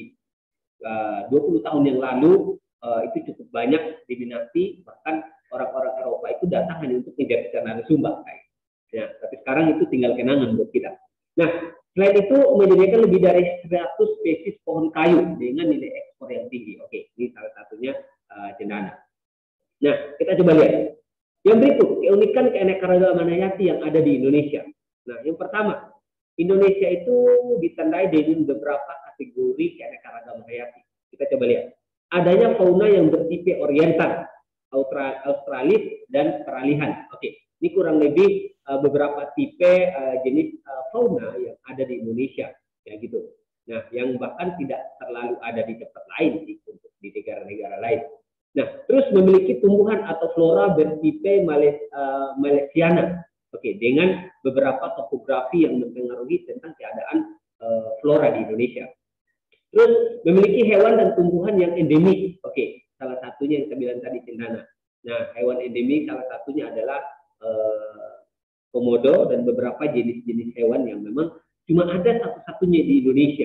uh, dua puluh tahun yang lalu uh, itu cukup banyak diminati, bahkan orang-orang Eropa itu datang hanya untuk menjadi cendana Sumba. Ya, tapi sekarang itu tinggal kenangan buat kita. Nah, selain itu menyediakan lebih dari seratus spesies pohon kayu dengan nilai ekspor yang tinggi. Oke, ini salah satunya uh, cendana. Nah, kita coba lihat. Yang berikut, keunikan keanekaragaman hayati yang ada di Indonesia. Nah, yang pertama, Indonesia itu ditandai dengan beberapa kategori keanekaragaman hayati. Kita coba lihat. Adanya fauna yang bertipe oriental, australis dan peralihan. Oke, ini kurang lebih uh, beberapa tipe uh, jenis uh, fauna yang ada di Indonesia, ya gitu. Nah, yang bahkan tidak terlalu ada di tempat lain sih, untuk di negara-negara lain. Nah, terus memiliki tumbuhan atau flora bertipe Males, uh, Malaysiana. Oke, dengan beberapa topografi yang mempengaruhi tentang keadaan uh, flora di Indonesia. Terus memiliki hewan dan tumbuhan yang endemik. Oke. Salah satunya yang saya bilang tadi cendana. Nah, hewan endemik salah satunya adalah eh, komodo dan beberapa jenis-jenis hewan yang memang cuma ada satu-satunya di Indonesia.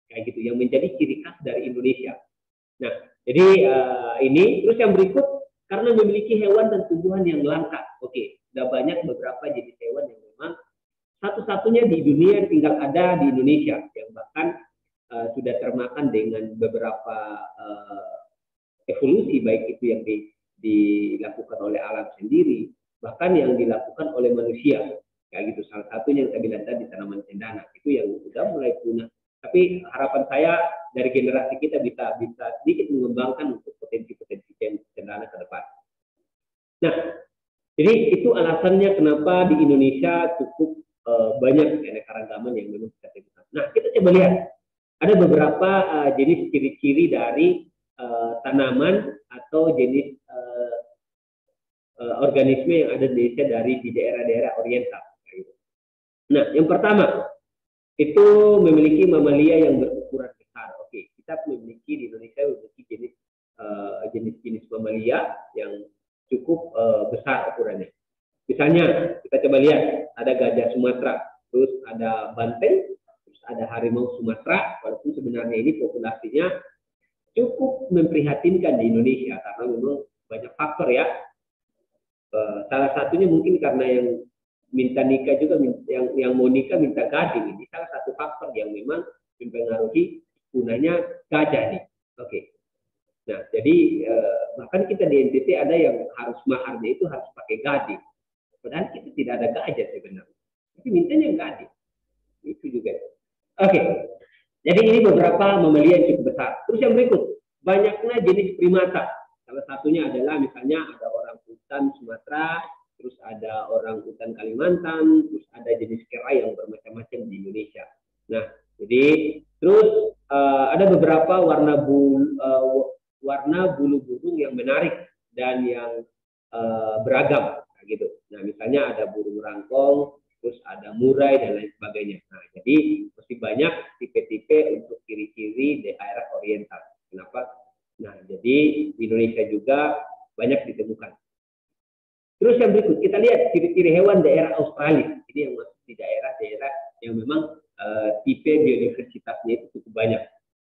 kayak gitu, yang menjadi ciri khas dari Indonesia. Nah, jadi uh, ini terus yang berikut, karena memiliki hewan dan tumbuhan yang langka. Oke, sudah banyak beberapa jenis hewan yang memang satu-satunya di dunia yang tinggal ada di Indonesia, yang bahkan uh, sudah termakan dengan beberapa uh, evolusi, baik itu yang di, dilakukan oleh alam sendiri, bahkan yang dilakukan oleh manusia. Kayak gitu, salah satunya yang saya bilang tadi, tanaman cendana, itu yang sudah mulai punah. Tapi harapan saya dari generasi kita bisa bisa sedikit mengembangkan untuk potensi-potensi cendana ke depan. Nah, jadi itu alasannya kenapa di Indonesia cukup uh, banyak keanekaragaman yang memang kita temukan. Nah, kita coba lihat ada beberapa uh, jenis ciri-ciri dari uh, tanaman atau jenis uh, uh, organisme yang ada di Indonesia dari di daerah-daerah oriental. Nah, yang pertama itu memiliki mamalia yang berukuran besar. Oke, kita memiliki di Indonesia memiliki jenis uh, jenis-jenis mamalia yang cukup uh, besar ukurannya. Misalnya kita coba lihat, ada gajah Sumatera, terus ada banteng, terus ada harimau Sumatera. Walaupun sebenarnya ini populasinya cukup memprihatinkan di Indonesia karena memang banyak faktor ya. Uh, salah satunya mungkin karena yang minta nikah juga, yang yang mau nikah minta gading, ini salah satu faktor yang memang mempengaruhi punahnya gajah nih. Oke. Okay. Nah, jadi eh, bahkan kita di N T T ada yang harus maharnya itu harus pakai gading. Padahal kita tidak ada gajah sebenarnya. Tapi mintanya gading. Itu juga. Oke. Okay. Jadi ini beberapa mamalia yang cukup besar. Terus yang berikut, banyaknya jenis primata. Salah satunya adalah misalnya ada orang hutan Sumatera, terus ada orang hutan Kalimantan, terus ada jenis kera yang bermacam-macam di Indonesia. Nah, jadi terus uh, ada beberapa warna bulu, uh, warna bulu burung yang menarik dan yang uh, beragam, nah, gitu. Nah, misalnya ada burung rangkong, terus ada murai dan lain sebagainya. Nah, jadi masih banyak tipe-tipe untuk ciri-ciri daerah oriental. Kenapa? Nah, jadi di Indonesia juga banyak ditemukan. Terus yang berikut, kita lihat ciri-ciri hewan daerah Australia. Ini yang masuk di daerah-daerah yang memang uh, tipe biodiversitasnya itu cukup banyak.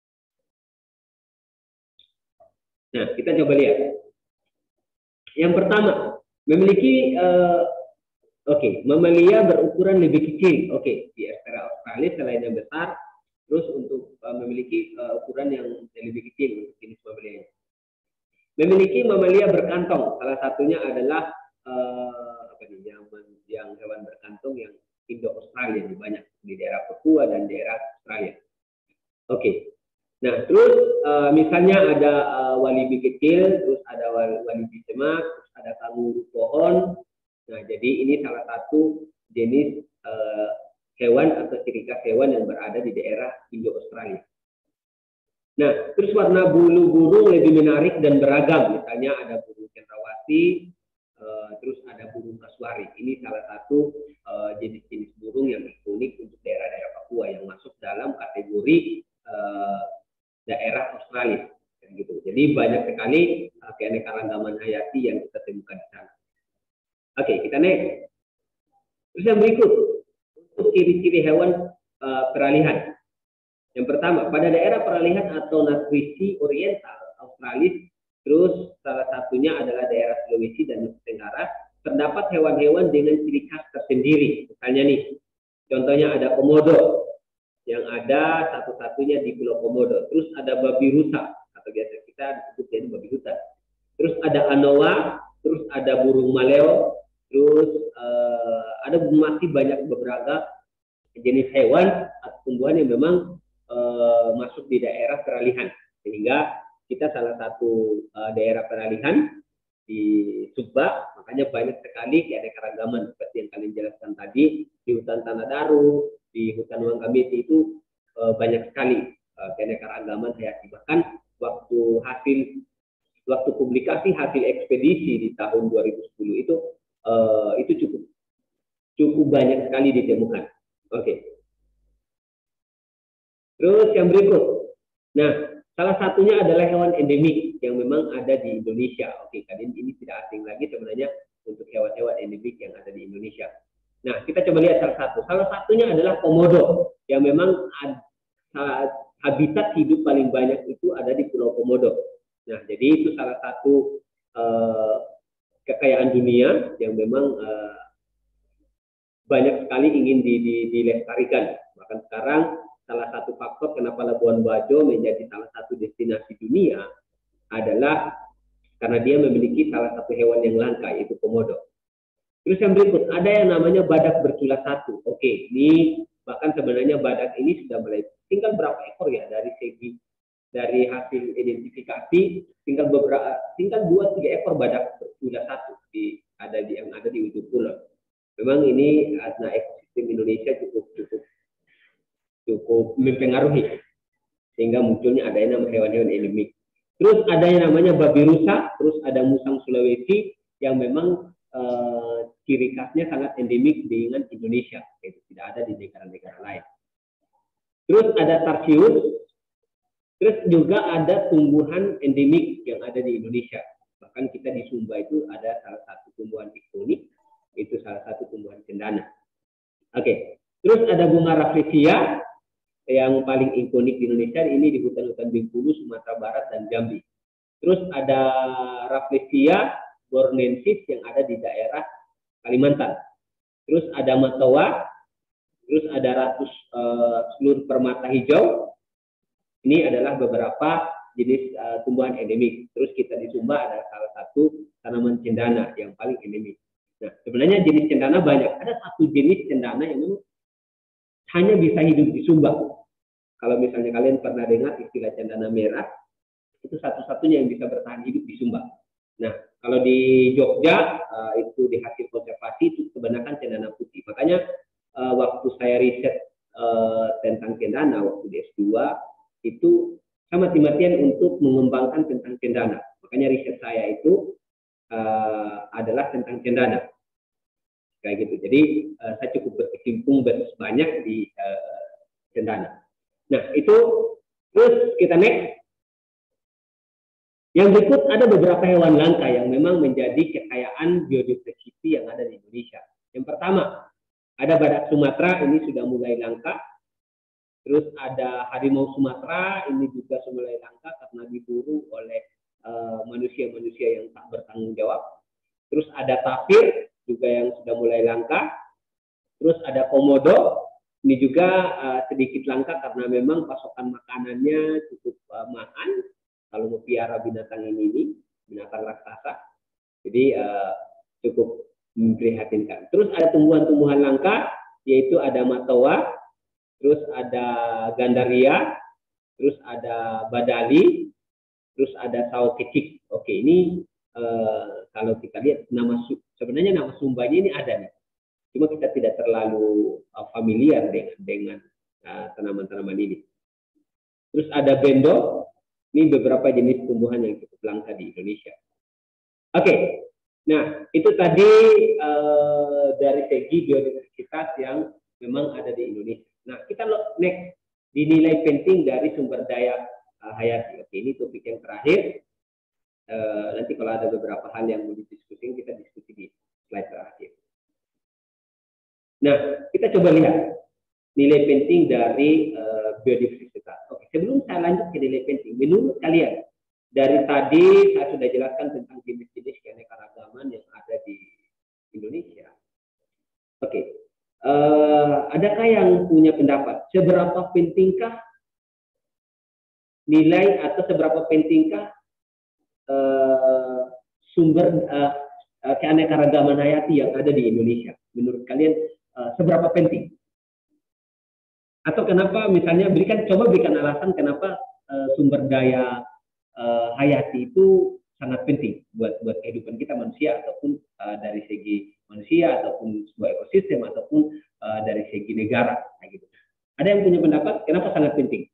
Nah, kita coba lihat. Yang pertama, memiliki, uh, oke, okay, mamalia berukuran lebih kecil. Oke, okay, di daerah Australia selain yang besar, terus untuk uh, memiliki uh, ukuran yang lebih kecil untuk jenis mamalia. Memiliki mamalia berkantong. Salah satunya adalah Uh, apa nih, yang, yang hewan berkantung yang Indo-Australia di banyak di daerah Papua dan daerah Australia. Oke, okay. Nah terus uh, misalnya ada uh, walibi kecil, terus ada walibi semak, terus ada kanguru pohon. Nah jadi ini salah satu jenis uh, hewan atau ciri khas hewan yang berada di daerah Indo-Australia. Nah terus warna bulu burung lebih menarik dan beragam. Misalnya ada burung cendrawasih, Uh, terus ada burung kasuari. Ini salah satu jenis-jenis uh, burung yang unik untuk daerah-daerah Papua yang masuk dalam kategori uh, daerah Australia. Gitu. Jadi banyak sekali uh, keanekaragaman hayati yang kita temukan di sana. Oke, okay, kita next. Terus yang berikut, untuk ciri-ciri hewan uh, peralihan. Yang pertama, pada daerah peralihan atau nutrisi oriental Australia, terus salah satunya adalah daerah Sulawesi dan Nusa Tenggara, terdapat hewan-hewan dengan ciri khas tersendiri. Misalnya nih, contohnya ada komodo, yang ada satu-satunya di Pulau Komodo. Terus ada babi rusa, atau biasa kita disebut jadi babi hutan. Terus ada anoa, terus ada burung maleo, terus uh, ada masih banyak beberapa jenis hewan atau tumbuhan yang memang uh, masuk di daerah peralihan. Sehingga kita salah satu uh, daerah peralihan di Sumba, makanya banyak sekali keanekaragaman seperti yang kalian jelaskan tadi di hutan Tanah Daru, di hutan Wangkameti itu uh, banyak sekali uh, keanekaragaman hayati. Bahkan waktu hasil waktu publikasi hasil ekspedisi di tahun dua ribu sepuluh itu uh, itu cukup cukup banyak sekali ditemukan. Oke. Okay. Terus yang berikut, nah salah satunya adalah hewan endemik yang memang ada di Indonesia. Oke, kalian ini tidak asing lagi sebenarnya untuk hewan-hewan endemik yang ada di Indonesia. Nah, kita coba lihat salah satu. Salah satunya adalah komodo yang memang ad, habitat hidup paling banyak itu ada di Pulau Komodo. Nah, jadi itu salah satu uh, kekayaan dunia yang memang uh, banyak sekali ingin di, di, dilestarikan. Bahkan sekarang salah satu faktor kenapa Labuan Bajo menjadi salah satu destinasi dunia adalah karena dia memiliki salah satu hewan yang langka, yaitu komodo. Terus yang berikut, ada yang namanya badak bercula satu. Oke, ini bahkan sebenarnya badak ini sudah mulai, tinggal berapa ekor ya dari segi, dari hasil identifikasi, tinggal beberapa, tinggal dua tiga ekor badak bercula satu di ada di yang ada di ujung pulau. Memang ini karena ekosistem Indonesia cukup cukup cukup mempengaruhi sehingga munculnya ada yang namanya hewan-hewan endemik. Terus ada yang namanya babi rusa, terus ada musang Sulawesi yang memang eh, ciri khasnya sangat endemik dengan Indonesia, yaitu tidak ada di negara-negara lain. Terus ada tarsius, terus juga ada tumbuhan endemik yang ada di Indonesia. Bahkan kita di Sumba itu ada salah satu tumbuhan ikonik, itu salah satu tumbuhan cendana. Oke, terus ada bunga rafflesia yang paling ikonik di Indonesia, ini di hutan-hutan Bengkulu, Sumatera Barat, dan Jambi. Terus ada Rafflesia bornensis yang ada di daerah Kalimantan. Terus ada matoa, terus ada ratus uh, seluruh permata hijau. Ini adalah beberapa jenis uh, tumbuhan endemik. Terus kita di Sumba ada salah satu tanaman cendana yang paling endemik. Nah, sebenarnya jenis cendana banyak. Ada satu jenis cendana yang memang hanya bisa hidup di Sumba. Kalau misalnya kalian pernah dengar istilah cendana merah, itu satu-satunya yang bisa bertahan hidup di Sumba. Nah, kalau di Jogja, uh, itu di hasil konservasi, itu kebanyakan cendana putih. Makanya uh, waktu saya riset uh, tentang cendana, waktu di S dua, itu saya mati-matian untuk mengembangkan tentang cendana. Makanya riset saya itu uh, adalah tentang cendana. Kayak gitu. Jadi uh, saya cukup berkecimpung banyak di uh, cendana. Nah, itu terus kita next. Yang berikut ada beberapa hewan langka yang memang menjadi kekayaan biodiversity yang ada di Indonesia. Yang pertama, ada badak Sumatera, ini sudah mulai langka. Terus ada harimau Sumatera, ini juga sudah mulai langka karena diburu oleh manusia-manusia uh, yang tak bertanggung jawab. Terus ada tapir, juga yang sudah mulai langka. Terus ada komodo, ini juga uh, sedikit langka karena memang pasokan makanannya cukup uh, mahal kalau mau piara binatang ini, ini binatang raksasa. Jadi uh, cukup memprihatinkan. Terus ada tumbuhan-tumbuhan langka, yaitu ada matoa, terus ada gandaria, terus ada badali, terus ada sawo kecik. Oke, ini uh, kalau kita lihat nama sebenarnya nama Sumbanya ini ada nih. Cuma kita tidak terlalu uh, familiar dengan dengan tanaman-tanaman uh, ini. Terus ada bendo, ini beberapa jenis tumbuhan yang cukup langka di Indonesia. Oke, okay. Nah itu tadi uh, dari segi biodiversitas yang memang ada di Indonesia. Nah kita next dinilai penting dari sumber daya uh, hayati. Oke, ini topik yang terakhir. Uh, nanti kalau ada beberapa hal yang mau didiskusikan, kita diskusi di slide terakhir. Nah, kita coba lihat nilai penting dari uh, biodiversitas. Oke, sebelum saya lanjut ke nilai penting, menurut kalian dari tadi saya sudah jelaskan tentang jenis-jenis keanekaragaman yang ada di Indonesia. Oke, uh, adakah yang punya pendapat seberapa pentingkah nilai atau seberapa pentingkah uh, sumber uh, keanekaragaman hayati yang ada di Indonesia? Menurut kalian uh, seberapa penting? Atau kenapa misalnya berikan coba berikan alasan kenapa uh, sumber daya uh, hayati itu sangat penting buat buat kehidupan kita manusia ataupun uh, dari segi manusia ataupun sebuah ekosistem ataupun uh, dari segi negara, nah, gitu. Ada yang punya pendapat kenapa sangat penting?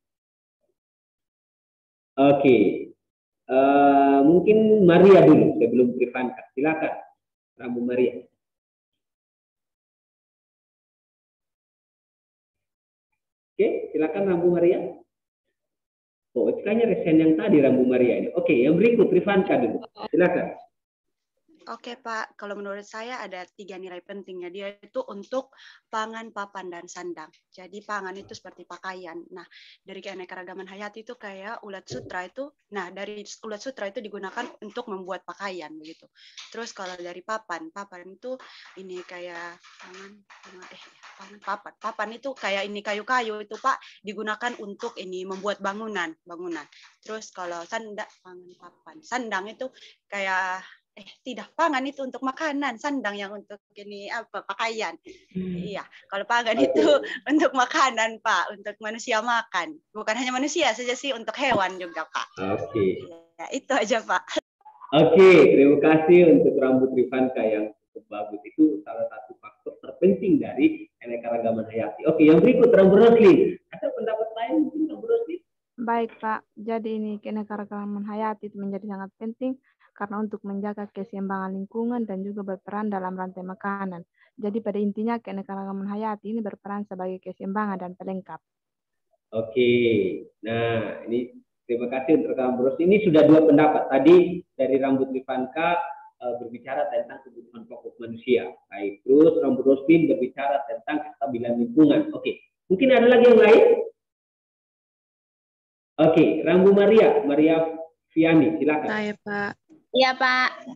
Oke, okay. uh, mungkin Maria dulu sebelum Privanka. Silakan, Rambu Maria. Oke, silakan Rambu Maria. Oh, itu kayaknya resen yang tadi Rambu Maria ini. Oke, yang berikut Privanka dulu. Silakan. Oke Pak, kalau menurut saya ada tiga nilai pentingnya. Dia itu untuk pangan, papan, dan sandang. Jadi pangan itu seperti pakaian. Nah, dari keanekaragaman hayati itu kayak ulat sutra itu, nah dari ulat sutra itu digunakan untuk membuat pakaian begitu. Terus kalau dari papan, papan itu ini kayak pangan, eh pangan, papan. Papan itu kayak ini kayu-kayu itu Pak, digunakan untuk ini membuat bangunan, bangunan. Terus kalau sandang, pangan, papan, sandang itu kayak eh tidak, pangan itu untuk makanan, sandang yang untuk ini apa pakaian. Hmm. Iya, kalau pangan okay. itu untuk makanan Pak, untuk manusia makan. Bukan hanya manusia saja sih, untuk hewan juga Pak. Oke. Okay. Ya, itu aja Pak. Oke, okay, terima kasih untuk rambut Rifanka yang cukup bagus. Itu salah satu faktor terpenting dari keanekaragaman hayati. Oke, okay, yang berikut rambut Roslin. Ada pendapat lain mungkin rambut Roslin? Baik Pak, jadi ini keanekaragaman hayati itu menjadi sangat penting karena untuk menjaga keseimbangan lingkungan dan juga berperan dalam rantai makanan. Jadi pada intinya keanekaragaman hayati ini berperan sebagai keseimbangan dan pelengkap. Oke, nah ini terima kasih untuk Rambut Roslin. Ini sudah dua pendapat. Tadi dari Rambut Rifanka uh, berbicara tentang kebutuhan pokok manusia. Baik, terus Rambut Roslin berbicara tentang kestabilan lingkungan. Oke, mungkin ada lagi yang lain? Oke, Rambu Maria, Maria Viani, silakan. Saya Pak. Iya Pak.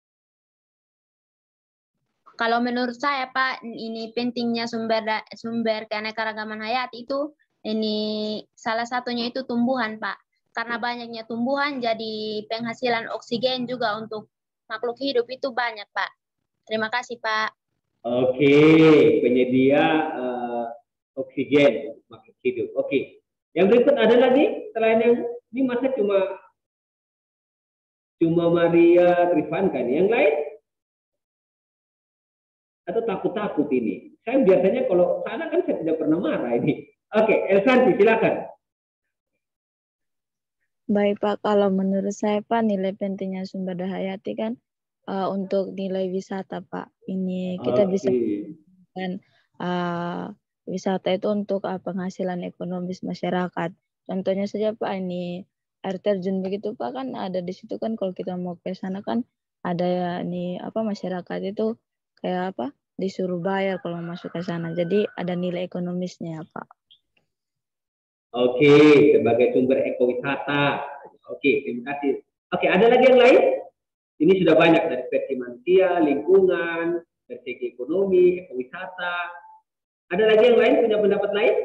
Kalau menurut saya Pak, ini pentingnya sumber sumber keanekaragaman hayati itu ini salah satunya itu tumbuhan Pak. Karena banyaknya tumbuhan jadi penghasilan oksigen juga untuk makhluk hidup itu banyak Pak. Terima kasih Pak. Oke, penyedia uh, oksigen untuk makhluk hidup. Oke. Yang berikut ada lagi selain yang ini masa cuma Cuma Maria Rifanka nih, yang lain? Atau takut-takut ini? Saya biasanya kalau sana kan saya tidak pernah marah ini. Oke, Elsanti silakan. Baik Pak, kalau menurut saya Pak nilai pentingnya sumber daya hayati kan uh, untuk nilai wisata Pak. Ini kita okay. bisa kan uh, wisata itu untuk uh, penghasilan ekonomis masyarakat. Contohnya saja Pak ini air terjun begitu Pak, kan ada di situ kan kalau kita mau ke sana kan ada ya nih apa masyarakat itu kayak apa disuruh bayar kalau masuk ke sana. Jadi ada nilai ekonomisnya Pak. Oke, sebagai sumber ekowisata. Oke, terima kasih. Oke, ada lagi yang lain? Ini sudah banyak dari segi manusia, lingkungan, dari segi ekonomi, ekowisata. Ada lagi yang lain punya pendapat lain?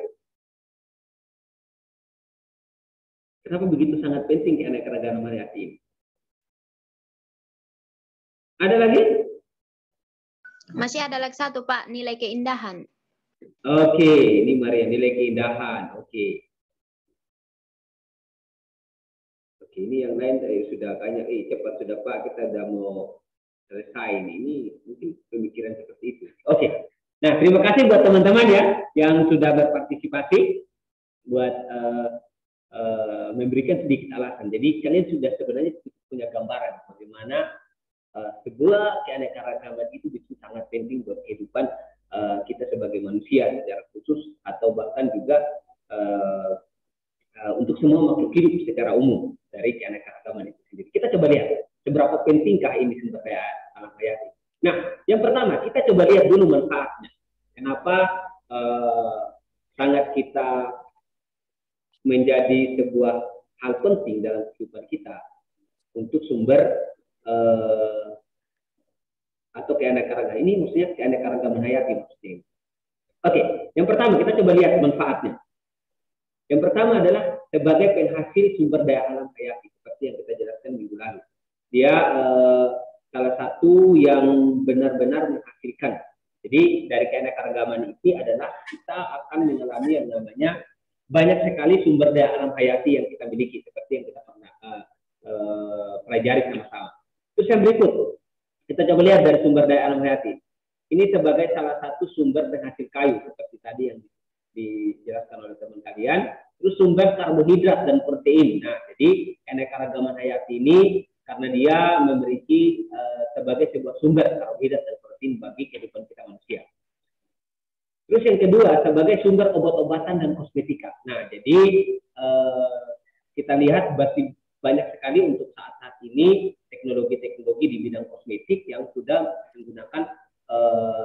Kenapa begitu sangat penting keanekaragaman hayati ini? Ada lagi? Masih ada lagi satu Pak, nilai keindahan. Oke, ini Maria, nilai keindahan. Oke. Oke, ini yang lain tadi sudah banyak. Eh, cepat sudah Pak, kita sudah mau selesai ini. Ini mungkin pemikiran seperti itu. Oke. Nah, terima kasih buat teman-teman ya yang sudah berpartisipasi buat uh, Uh, memberikan sedikit alasan. Jadi kalian sudah sebenarnya punya gambaran bagaimana uh, sebuah keanekaragaman itu itu sangat penting buat kehidupan uh, kita sebagai manusia secara khusus atau bahkan juga uh, uh, untuk semua makhluk hidup secara umum dari keanekaragaman itu sendiri. Kita coba lihat seberapa pentingkah ini sumber daya alam hayati. Nah, yang pertama kita coba lihat dulu manfaatnya. Kenapa uh, sangat kita menjadi sebuah hal penting dalam kehidupan kita untuk sumber eh, atau keanekaragaman ini, maksudnya keanekaragaman hayati maksudnya. Oke, yang pertama kita coba lihat manfaatnya. Yang pertama adalah sebagai penghasil sumber daya alam hayati seperti yang kita jelaskan minggu lalu. Dia eh, salah satu yang benar-benar menghasilkan. Jadi dari keanekaragaman ini adalah kita akan mengalami yang namanya banyak sekali sumber daya alam hayati yang kita miliki seperti yang kita pernah uh, uh, pelajari sama-sama. Terus yang berikut, kita coba lihat dari sumber daya alam hayati. Ini sebagai salah satu sumber penghasil kayu seperti tadi yang dijelaskan oleh teman kalian. Terus sumber karbohidrat dan protein. Nah, jadi keanekaragaman hayati ini karena dia memiliki uh, sebagai sebuah sumber karbohidrat dan protein bagi kehidupan kita manusia. Terus yang kedua sebagai sumber obat-obatan dan kosmetika. Nah, jadi eh, kita lihat masih banyak sekali untuk saat-saat ini teknologi-teknologi di bidang kosmetik yang sudah menggunakan uh,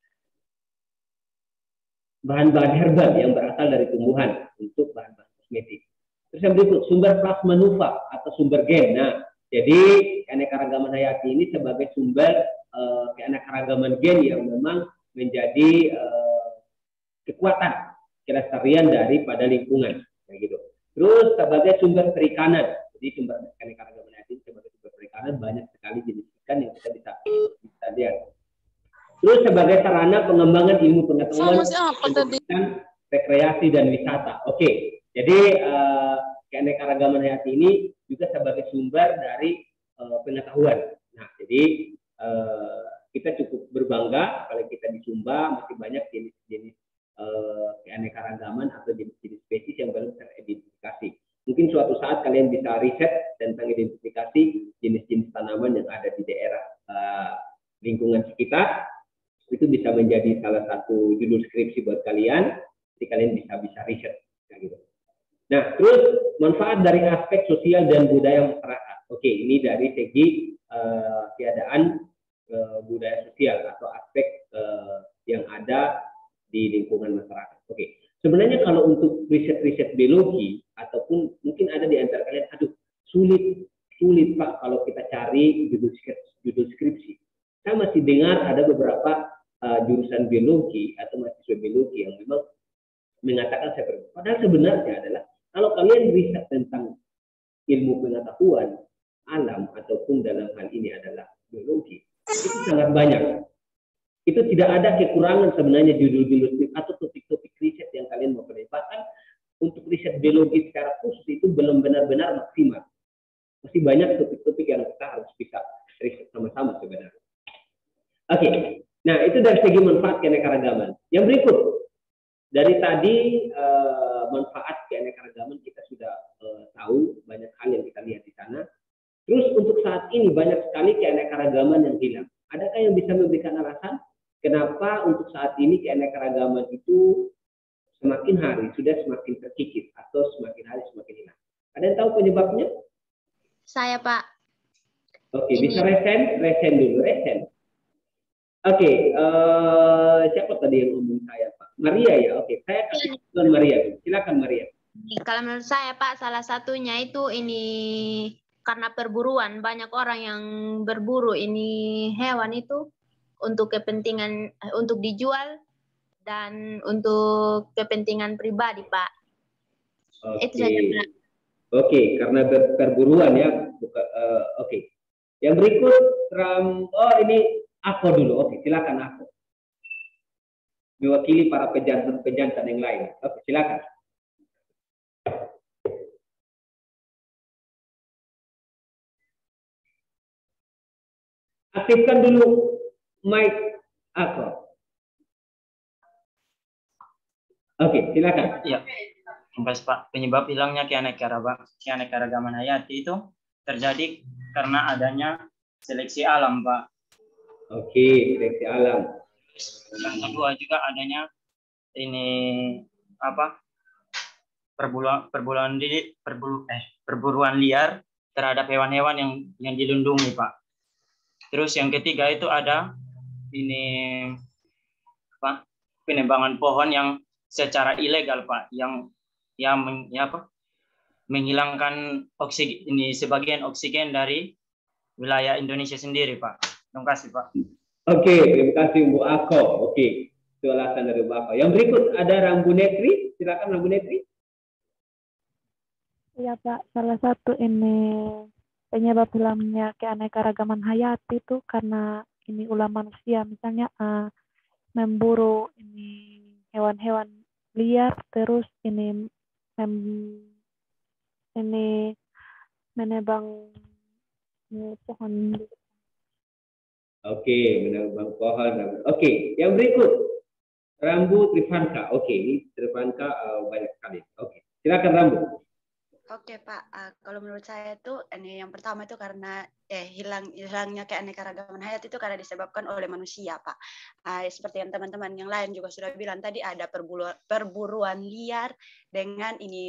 bahan-bahan herbal yang berasal dari tumbuhan untuk bahan-bahan kosmetik. Terus yang berikut, sumber plasma nuva atau sumber gen. Nah, jadi keanekaragaman hayati ini sebagai sumber uh, keanekaragaman gen yang memang menjadi uh, kekuatan kelestarian daripada lingkungan, kayak gitu. Terus sebagai sumber perikanan, jadi sumber keanekaragaman hayati sebagai sumber perikanan banyak sekali jenis ikan yang kita bisa, bisa lihat. Terus sebagai sarana pengembangan ilmu pengetahuan, pendidikan, rekreasi dan wisata. Oke, jadi uh, keanekaragaman hayati ini juga sebagai sumber dari uh, pengetahuan. Nah, jadi uh, kita cukup berbangga kalau kita di Sumba masih banyak jenis-jenis uh, keanekaragaman atau jenis-jenis spesies yang belum teridentifikasi. Mungkin suatu saat kalian bisa riset tentang identifikasi jenis-jenis tanaman yang ada di daerah uh, lingkungan sekitar. Itu bisa menjadi salah satu judul skripsi buat kalian, jadi kalian bisa bisa riset, kayak gitu. Nah, terus manfaat dari aspek sosial dan budaya masyarakat. Oke, ini dari segi uh, keadaan uh, budaya sosial atau aspek uh, yang ada di lingkungan masyarakat. Oke, sebenarnya kalau untuk riset-riset biologi ataupun mungkin ada di antara kalian, aduh sulit sulit Pak kalau kita cari judul judul skripsi. Saya masih dengar ada beberapa Uh, jurusan biologi atau mahasiswa biologi yang memang mengatakan seperti itu. Padahal sebenarnya adalah kalau kalian riset tentang ilmu pengetahuan alam ataupun dalam hal ini adalah biologi, itu sangat banyak. Itu tidak ada kekurangan sebenarnya judul-judul atau topik-topik riset yang kalian mau pelajari. Bahkan untuk riset biologi secara khusus itu belum benar-benar maksimal. Masih banyak topik-topik yang kita harus bisa riset sama-sama sebenarnya. Oke. Okay. Nah, itu dari segi manfaat keanekaragaman. Yang berikut, dari tadi uh, manfaat keanekaragaman kita sudah uh, tahu, banyak hal yang kita lihat di sana. Terus untuk saat ini banyak sekali keanekaragaman yang hilang. Adakah yang bisa memberikan alasan kenapa untuk saat ini keanekaragaman itu semakin hari sudah semakin terkikis atau semakin hari semakin hilang? Ada yang tahu penyebabnya? Saya, Pak. Oke, ini. Bisa resen? Resen dulu, resen. Oke, okay, uh, siapa tadi yang ngomong saya, Pak? Maria ya, oke. Okay. Saya kasih Maria. Silakan Maria. Kalau menurut saya, Pak, salah satunya itu ini karena perburuan. Banyak orang yang berburu ini hewan itu untuk kepentingan, untuk dijual dan untuk kepentingan pribadi, Pak. Oke. Okay. Itu saja, Pak. Oke, okay, karena perburuan ya. Uh, oke. Okay. Yang berikut, ram, oh ini aku dulu, oke, silakan aku. Mewakili para pejantan-pejantan yang lain. Oke, silakan. Aktifkan dulu mic aku. Oke, silakan. Ya, Pak. Penyebab hilangnya keanekaragaman hayati itu terjadi karena adanya seleksi alam, Pak. Oke, seleksi alam. Yang kedua juga adanya ini apa perburuan perburuan di perburu, eh, perburuan liar terhadap hewan-hewan yang yang dilindungi, Pak. Terus yang ketiga itu ada ini apa penebangan pohon yang secara ilegal, Pak, yang yang ya apa menghilangkan oksigen ini sebagian oksigen dari wilayah Indonesia sendiri, Pak. Terima kasih, Pak. Oke, terima kasih Bu Ako. Oke, itu alasan dari Bu Ako. Yang berikut ada Rambu Netri. Silakan Rambu Netri. Iya, Pak. Salah satu ini penyebab hilangnya keanekaragaman hayati itu karena ini ulah manusia, misalnya uh, memburu ini hewan-hewan liar, terus ini mem, ini menebang ini, pohon. Oke, menebang pohon. Oke, yang berikut Rambu Trivanka. Oke, ini Trivanka uh, banyak sekali. Oke, silakan Rambu. Oke Pak, uh, kalau menurut saya itu ini yang pertama itu karena eh hilang hilangnya keanekaragaman hayat itu karena disebabkan oleh manusia, Pak. Uh, seperti yang teman-teman yang lain juga sudah bilang tadi ada perburuan, perburuan liar dengan ini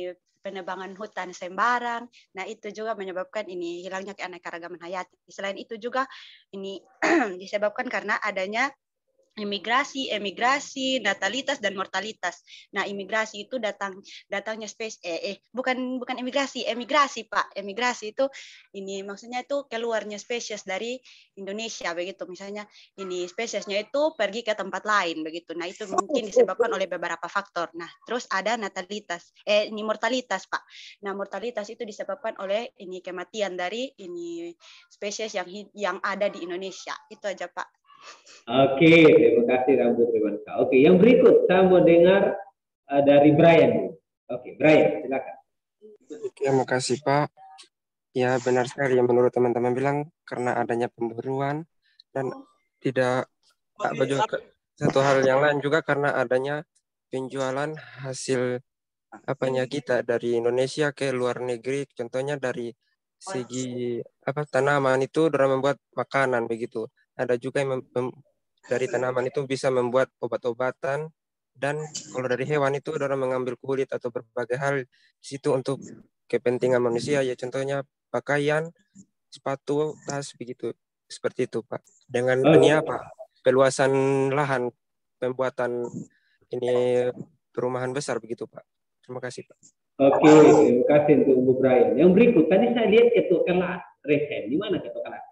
penebangan hutan sembarang. Nah, itu juga menyebabkan ini hilangnya keanekaragaman hayati. Selain itu juga ini disebabkan karena adanya imigrasi, emigrasi, natalitas dan mortalitas. Nah, imigrasi itu datang datangnya space eh, eh bukan bukan imigrasi, emigrasi Pak. Emigrasi itu ini maksudnya itu keluarnya spesies dari Indonesia begitu. Misalnya ini spesiesnya itu pergi ke tempat lain begitu. Nah, itu mungkin disebabkan oleh beberapa faktor. Nah, terus ada natalitas, eh ini mortalitas Pak. Nah, mortalitas itu disebabkan oleh ini kematian dari ini spesies yang yang ada di Indonesia. Itu aja Pak. Oke, terima kasih Rambu Primansa. Oke, yang berikut saya mau dengar uh, dari Brian. Oke, Brian, silakan. Oke, makasih Pak. Ya, benar sekali yang menurut teman-teman bilang karena adanya pemburuan dan tidak apa juga satu hal yang lain juga karena adanya penjualan hasil apanya kita dari Indonesia ke luar negeri. Contohnya dari segi apa tanaman itu dalam membuat makanan begitu. Ada juga yang mem, mem, dari tanaman itu bisa membuat obat-obatan dan kalau dari hewan itu dalam mengambil kulit atau berbagai hal di situ untuk kepentingan manusia ya contohnya pakaian, sepatu, tas begitu. Seperti itu Pak. Dengan Oh. ini apa? Peluasan lahan pembuatan ini perumahan besar begitu Pak. Terima kasih Pak. Oke, terima kasih untuk Bu Brian. Yang berikut tadi saya lihat ketua kelas resen. Di mana ketua kelas?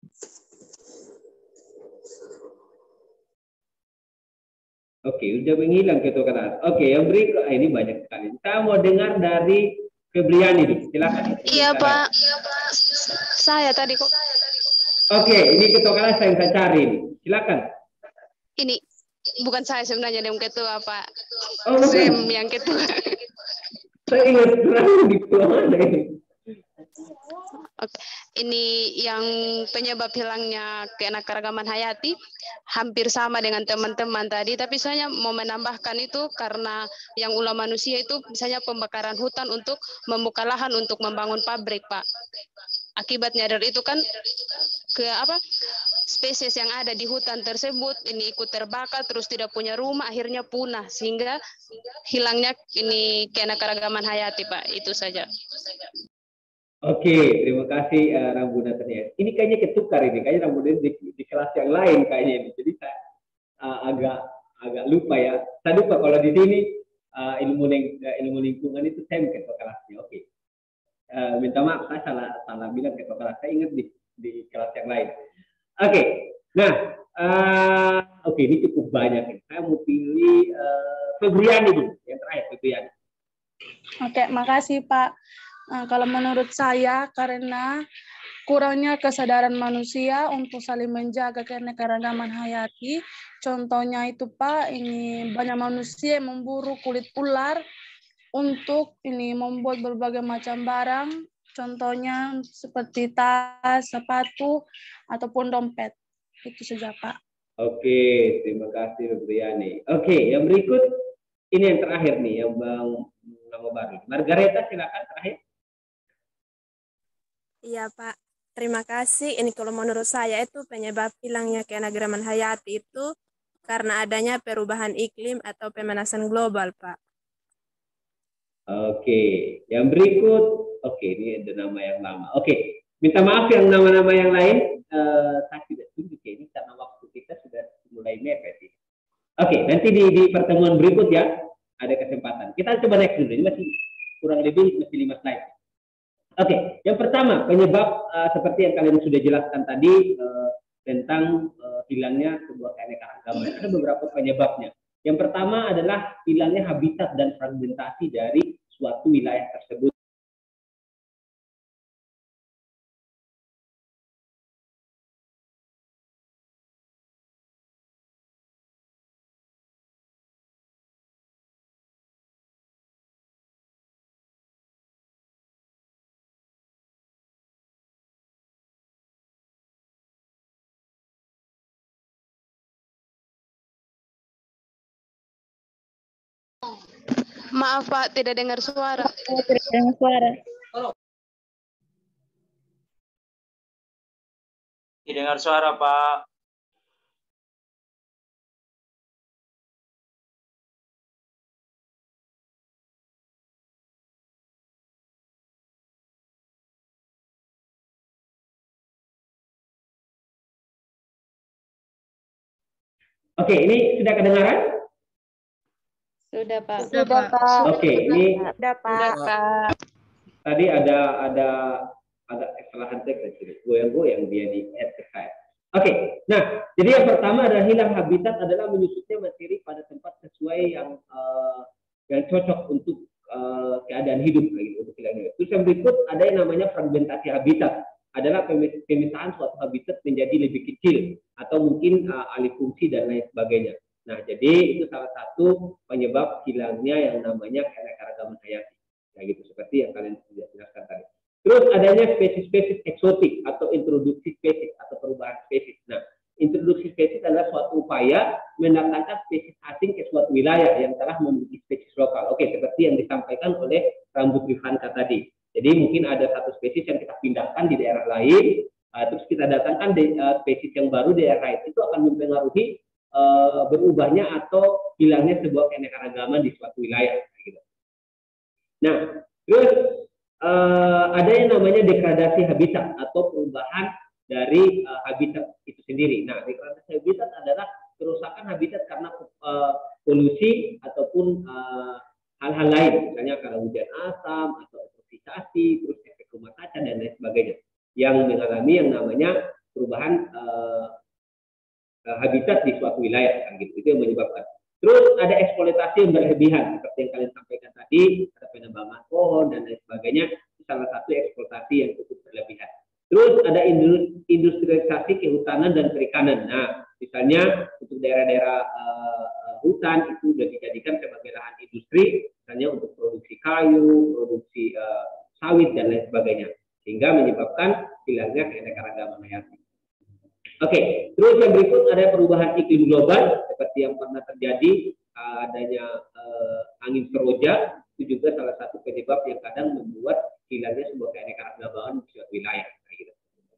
Oke, udah menghilang ketua kelas. Oke, yang berikut ah, ini banyak sekali. Saya mau dengar dari Febriani nih. Silakan. Iya Pak. Saya tadi kok. Oke, ini ketua kelas yang saya cari. Silakan. Ini bukan saya sebenarnya yang ketua Pak. Oh, Sem yang ketua. Saya ingat selalu di mana ini. Oke. Ini yang penyebab hilangnya keanekaragaman hayati hampir sama dengan teman-teman tadi, tapi saya mau menambahkan itu karena yang ulah manusia itu misalnya pembakaran hutan untuk membuka lahan untuk membangun pabrik Pak. Akibatnya dari itu kan ke apa spesies yang ada di hutan tersebut ini ikut terbakar terus tidak punya rumah akhirnya punah sehingga hilangnya ini keanekaragaman hayati Pak. Itu saja. Oke, terima kasih uh, Rambunan ternyata. Ini kayaknya ketukar ini, kayaknya Rambunan di, di kelas yang lain kayaknya ini. Jadi saya uh, agak agak lupa ya. Saya lupa kalau di sini uh, ilmu ling, uh, ilmu lingkungan itu saya ketua kelasnya. Oke. Uh, minta maaf saya salah salah bilang ketua kelas. Saya ingat di di kelas yang lain. Oke. Nah, uh, oke ini cukup banyak. Saya mau pilih uh, Febriani dulu, yang terakhir Febriani. Oke, makasih Pak. Nah, kalau menurut saya karena kurangnya kesadaran manusia untuk saling menjaga keanekaragaman hayati. Contohnya itu Pak, ini banyak manusia yang memburu kulit ular untuk ini membuat berbagai macam barang. Contohnya seperti tas, sepatu, ataupun dompet. Itu saja Pak. Oke, terima kasih Febriani. Oke, yang berikut ini yang terakhir nih, yang Bang nama baru. Margareta silakan terakhir. Iya Pak, terima kasih. Ini kalau menurut saya itu penyebab hilangnya keanekaragaman hayati itu karena adanya perubahan iklim atau pemanasan global Pak. Oke, yang berikut, oke ini ada nama yang lama. Oke, minta maaf yang nama-nama yang lain, uh, saya tidak tunjuk ya ini karena waktu kita sudah mulai mepet. Oke, nanti di, di pertemuan berikut ya ada kesempatan. Kita coba next dulu, ini masih kurang lebih masih lima slide. Oke, yang pertama penyebab uh, seperti yang kalian sudah jelaskan tadi uh, tentang uh, hilangnya sebuah keanekaragaman. Ada beberapa penyebabnya. Yang pertama adalah hilangnya habitat dan fragmentasi dari suatu wilayah tersebut. Maaf Pak, tidak dengar suara. Tidak dengar suara. Tidak dengar suara Pak. Oke, ini sudah kedengaran? Sudah, Pak. Sudah, Pak. Oke, ini Sudah, Pak. tadi ada ada agak kesalahan teks di sini. Goyang-goyang dia di add ke saya. Oke, nah jadi yang pertama adalah hilang habitat adalah menyusutnya materi pada tempat sesuai yang uh, yang cocok untuk uh, keadaan hidup gitu, untuk hilang hidup. Terus yang berikut ada yang namanya fragmentasi habitat, adalah pemisahan suatu habitat menjadi lebih kecil atau mungkin uh, alih fungsi dan lain sebagainya. Nah, jadi itu salah satu penyebab hilangnya yang namanya keanekaragaman hayati. Nah, gitu seperti yang kalian sudah jelaskan tadi. Terus adanya spesies-spesies eksotik atau introduksi spesies atau perubahan spesies. Nah, introduksi spesies adalah suatu upaya mendatangkan spesies asing ke suatu wilayah yang telah memiliki spesies lokal. Oke, seperti yang disampaikan oleh Rambut Rifanka tadi. Jadi mungkin ada satu spesies yang kita pindahkan di daerah lain, uh, terus kita datangkan di, uh, spesies yang baru di daerah lain. Itu akan mempengaruhi uh, berubahnya atau hilangnya sebuah keanekaragaman di suatu wilayah. Gitu. Nah, terus Uh, ada yang namanya degradasi habitat atau perubahan dari uh, habitat itu sendiri. Nah, degradasi habitat adalah kerusakan habitat karena uh, polusi ataupun hal-hal uh, lain, misalnya karena hujan asam atau eutrofikasi, terus efek rumah kaca dan lain sebagainya, yang mengalami yang namanya perubahan uh, uh, habitat di suatu wilayah, kan gitu. Itu yang menyebabkan. Terus ada eksploitasi yang berlebihan, seperti yang kalian sampaikan tadi, ada penebangan pohon dan lain sebagainya, salah satu eksploitasi yang cukup berlebihan. Terus ada industrialisasi kehutanan dan perikanan. Nah, misalnya untuk daerah-daerah uh, hutan itu sudah dijadikan sebagai lahan industri, misalnya untuk produksi kayu, produksi uh, sawit dan lain sebagainya, sehingga menyebabkan hilangnya keanekaragaman hayati. Oke, okay. Terus yang berikut ada perubahan iklim global seperti yang pernah terjadi, uh, adanya uh, angin seroja, itu juga salah satu penyebab yang kadang membuat hilangnya sebuah keanekaragaman di suatu wilayah. Gitu.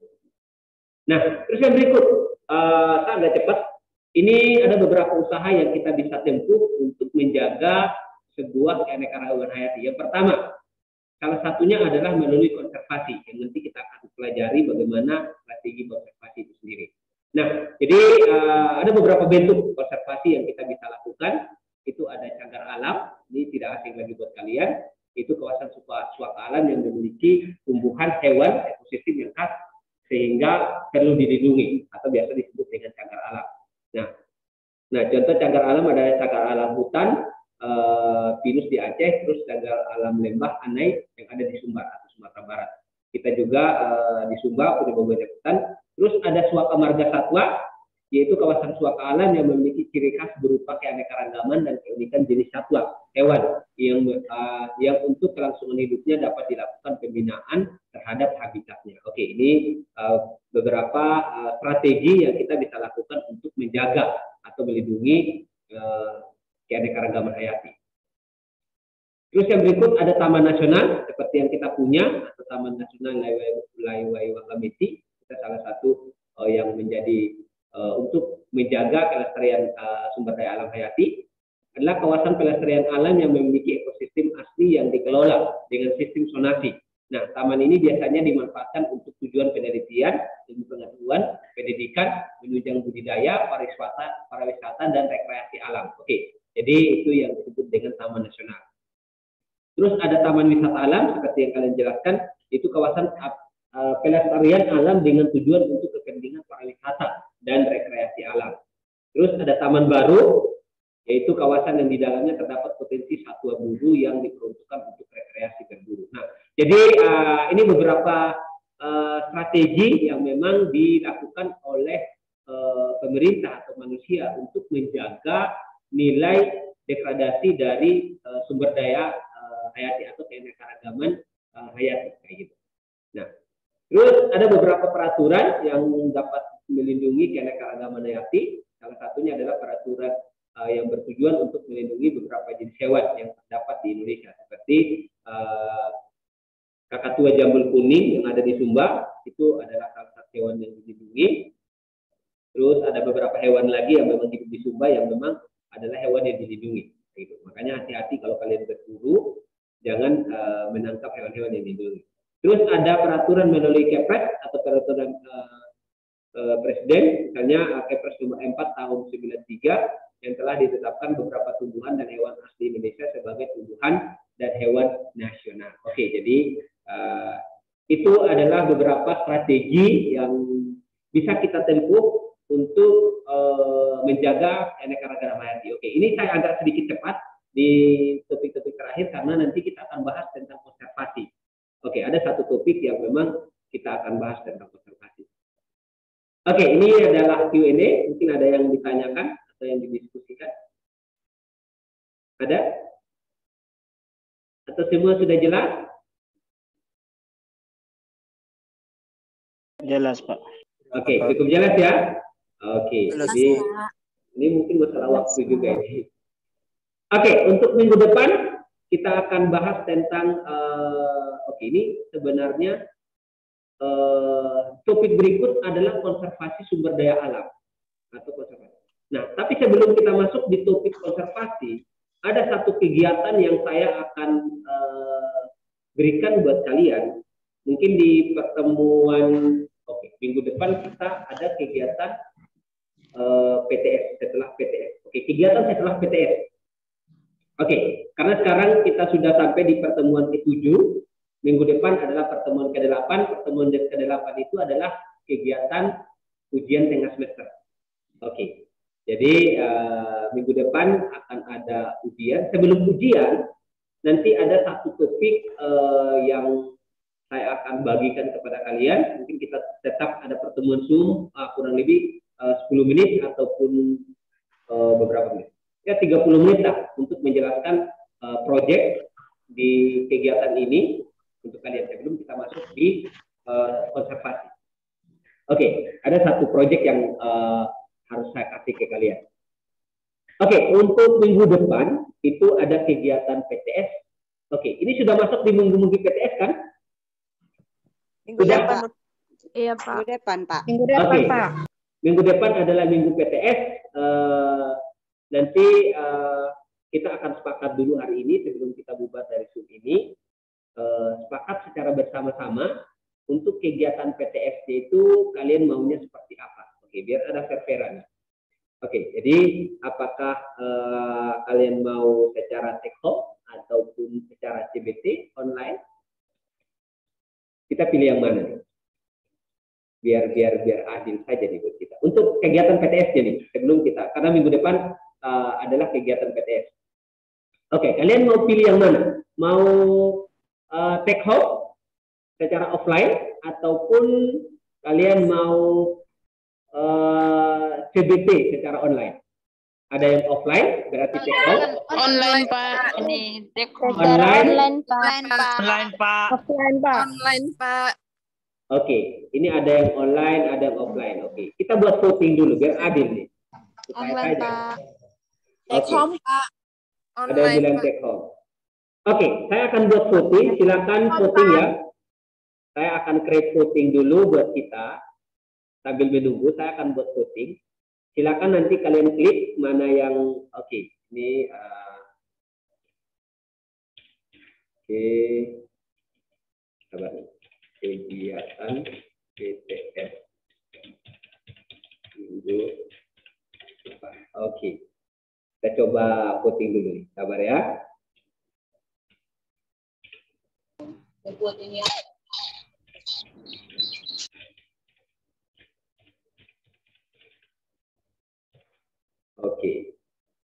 Nah, terus yang berikut, uh, agak cepat, ini ada beberapa usaha yang kita bisa tempuh untuk menjaga sebuah keanekaragaman hayati. Yang pertama, salah satunya adalah melalui konservasi, yang nanti kita akan pelajari bagaimana strategi konservasi itu sendiri. Nah, jadi uh, ada beberapa bentuk konservasi yang kita bisa lakukan. Itu ada cagar alam, ini tidak asing lagi buat kalian. Itu kawasan suaka alam yang memiliki tumbuhan, hewan, ekosistem yang khas, sehingga perlu dilindungi, atau biasa disebut dengan cagar alam. Nah, nah contoh cagar alam adalah cagar alam hutan, Uh, pinus di Aceh, terus cagar alam lembah Anai yang ada di Sumbar atau Sumatera Barat. Kita juga uh, di Sumbar punya beberapa hutan. Terus ada suaka marga satwa, yaitu kawasan suaka alam yang memiliki ciri khas berupa keanekaragaman dan keunikan jenis satwa hewan yang uh, yang untuk kelangsungan hidupnya dapat dilakukan pembinaan terhadap habitatnya. Oke, ini uh, beberapa uh, strategi yang kita bisa lakukan untuk menjaga atau melindungi uh, keanekaragaman hayati. Terus yang berikut ada taman nasional seperti yang kita punya, atau Taman Nasional Laiwai Wakamiti. Kita salah satu uh, yang menjadi uh, untuk menjaga kelestarian uh, sumber daya alam hayati adalah kawasan pelestarian alam yang memiliki ekosistem asli yang dikelola dengan sistem zonasi. Nah, taman ini biasanya dimanfaatkan untuk tujuan penelitian, ilmu pengetahuan, pendidikan, menunjang budidaya, pariwisata, pariwisata dan rekreasi alam. Oke. Jadi itu yang disebut dengan taman nasional. Terus ada taman wisata alam seperti yang kalian jelaskan, itu kawasan uh, pelestarian alam dengan tujuan untuk kepentingan pariwisata dan rekreasi alam. Terus ada taman baru, yaitu kawasan yang di dalamnya terdapat potensi satwa buru yang diperuntukkan untuk rekreasi berburu. Nah, jadi uh, ini beberapa uh, strategi yang memang dilakukan oleh uh, pemerintah atau manusia untuk menjaga nilai degradasi dari uh, sumber daya uh, hayati atau keanekaragaman uh, hayati kayak gitu. Nah, terus ada beberapa peraturan yang dapat melindungi keanekaragaman hayati. Salah satunya adalah peraturan uh, yang bertujuan untuk melindungi beberapa jenis hewan yang terdapat di Indonesia, seperti uh, kakatua jambul kuning yang ada di Sumba, itu adalah salah satu hewan yang dilindungi. Terus ada beberapa hewan lagi yang memang hidup di Sumba yang memang adalah hewan yang dilindungi. Gitu. Makanya hati-hati kalau kalian berburu, jangan uh, menangkap hewan-hewan yang dilindungi. Terus ada peraturan melalui Kepres atau peraturan uh, uh, Presiden, misalnya uh, Kepres nomor empat tahun sembilan puluh tiga yang telah ditetapkan beberapa tumbuhan dan hewan asli Indonesia sebagai tumbuhan dan hewan nasional. Oke, jadi uh, itu adalah beberapa strategi yang bisa kita tempuh untuk uh, menjaga keanekaragaman hayati. Oke, ini saya agak sedikit cepat di topik-topik terakhir karena nanti kita akan bahas tentang konservasi. Oke, ada satu topik yang memang kita akan bahas tentang konservasi. Oke, ini adalah Q and A. Mungkin ada yang ditanyakan atau yang didiskusikan. Ada? Atau semua sudah jelas? Jelas, Pak. Oke, cukup jelas ya? Oke, Jelas, jadi Pak. ini mungkin masalah waktu juga ini. Oke, untuk minggu depan kita akan bahas tentang, uh, oke ini sebenarnya uh, topik berikut adalah konservasi sumber daya alam atau konservasi. Nah, tapi sebelum kita masuk di topik konservasi, ada satu kegiatan yang saya akan uh, berikan buat kalian. Mungkin di pertemuan, oke, minggu depan kita ada kegiatan uh, P T S, setelah P T S. Oke, kegiatan setelah P T S. Oke, karena sekarang kita sudah sampai di pertemuan ketujuh, minggu depan adalah pertemuan ke delapan, pertemuan ke delapan itu adalah kegiatan ujian tengah semester. Oke, jadi uh, minggu depan akan ada ujian. Sebelum ujian, nanti ada satu topik uh, yang saya akan bagikan kepada kalian. Mungkin kita tetap ada pertemuan Zoom uh, kurang lebih uh, sepuluh menit ataupun uh, beberapa menit. Ya tiga puluh menit lah untuk menjelaskan uh, proyek di kegiatan ini untuk kalian sebelum kita masuk di uh, konservasi. Oke, okay, ada satu proyek yang uh, harus saya kasih ke kalian. Oke, okay, untuk minggu depan itu ada kegiatan P T S. Oke, okay, ini sudah masuk di minggu-minggu P T S kan? Minggu sudah, depan. Pak? Iya, Pak. Minggu depan, Pak. Minggu depan, okay. Pak. Minggu depan adalah minggu P T S. Uh, nanti uh, kita akan sepakat dulu hari ini sebelum kita bubar dari Zoom ini. Uh, sepakat secara bersama-sama untuk kegiatan P T S itu kalian maunya seperti apa? Oke, biar ada fair-fairan. Oke, jadi apakah uh, kalian mau secara take home ataupun secara C B T online? Kita pilih yang mana? Biar biar biar adil saja nih buat kita. Untuk kegiatan P T S jadi sebelum kita, karena minggu depan uh, adalah kegiatan P T S. Oke, kalian mau pilih yang mana? Mau uh, take home secara offline ataupun kalian mau uh, C B T secara online? Ada yang offline berarti take home. Online, Pak. Ini take home. Online. Online, Pak. Online, Pak. Offline, Pak. Online, Pak. Oke, ini ada yang online, ada yang offline. Oke, kita buat voting dulu biar adil nih. Online, Pak. Take home, Pak. Ada yang bilang take home. Oke, saya akan buat voting. Silakan voting ya. Saya akan create voting dulu buat kita. Sambil menunggu, saya akan buat voting. Silakan nanti kalian klik mana yang oke. Okay, ini uh, oke. Okay. Sabar nih. Kegiatan P T S minggu depan. Oke. Okay. Kita coba voting dulu nih. Sabar ya. Voting ya. Oke.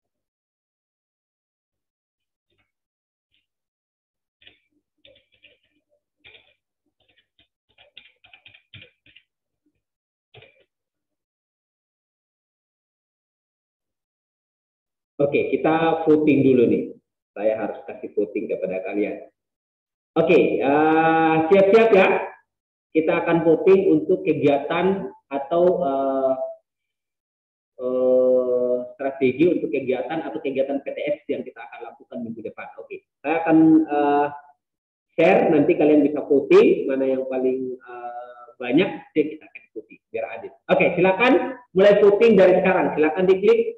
Oke, kita voting dulu nih. Saya harus kasih voting kepada kalian. Oke, uh, siap-siap ya. Kita akan voting untuk kegiatan atau uh, uh, strategi untuk kegiatan atau kegiatan P T S yang kita akan lakukan minggu depan. Oke, saya akan uh, share, nanti kalian bisa voting mana yang paling uh, banyak, yang kita akan voting biar adil. Oke, silakan mulai voting dari sekarang. Silakan diklik.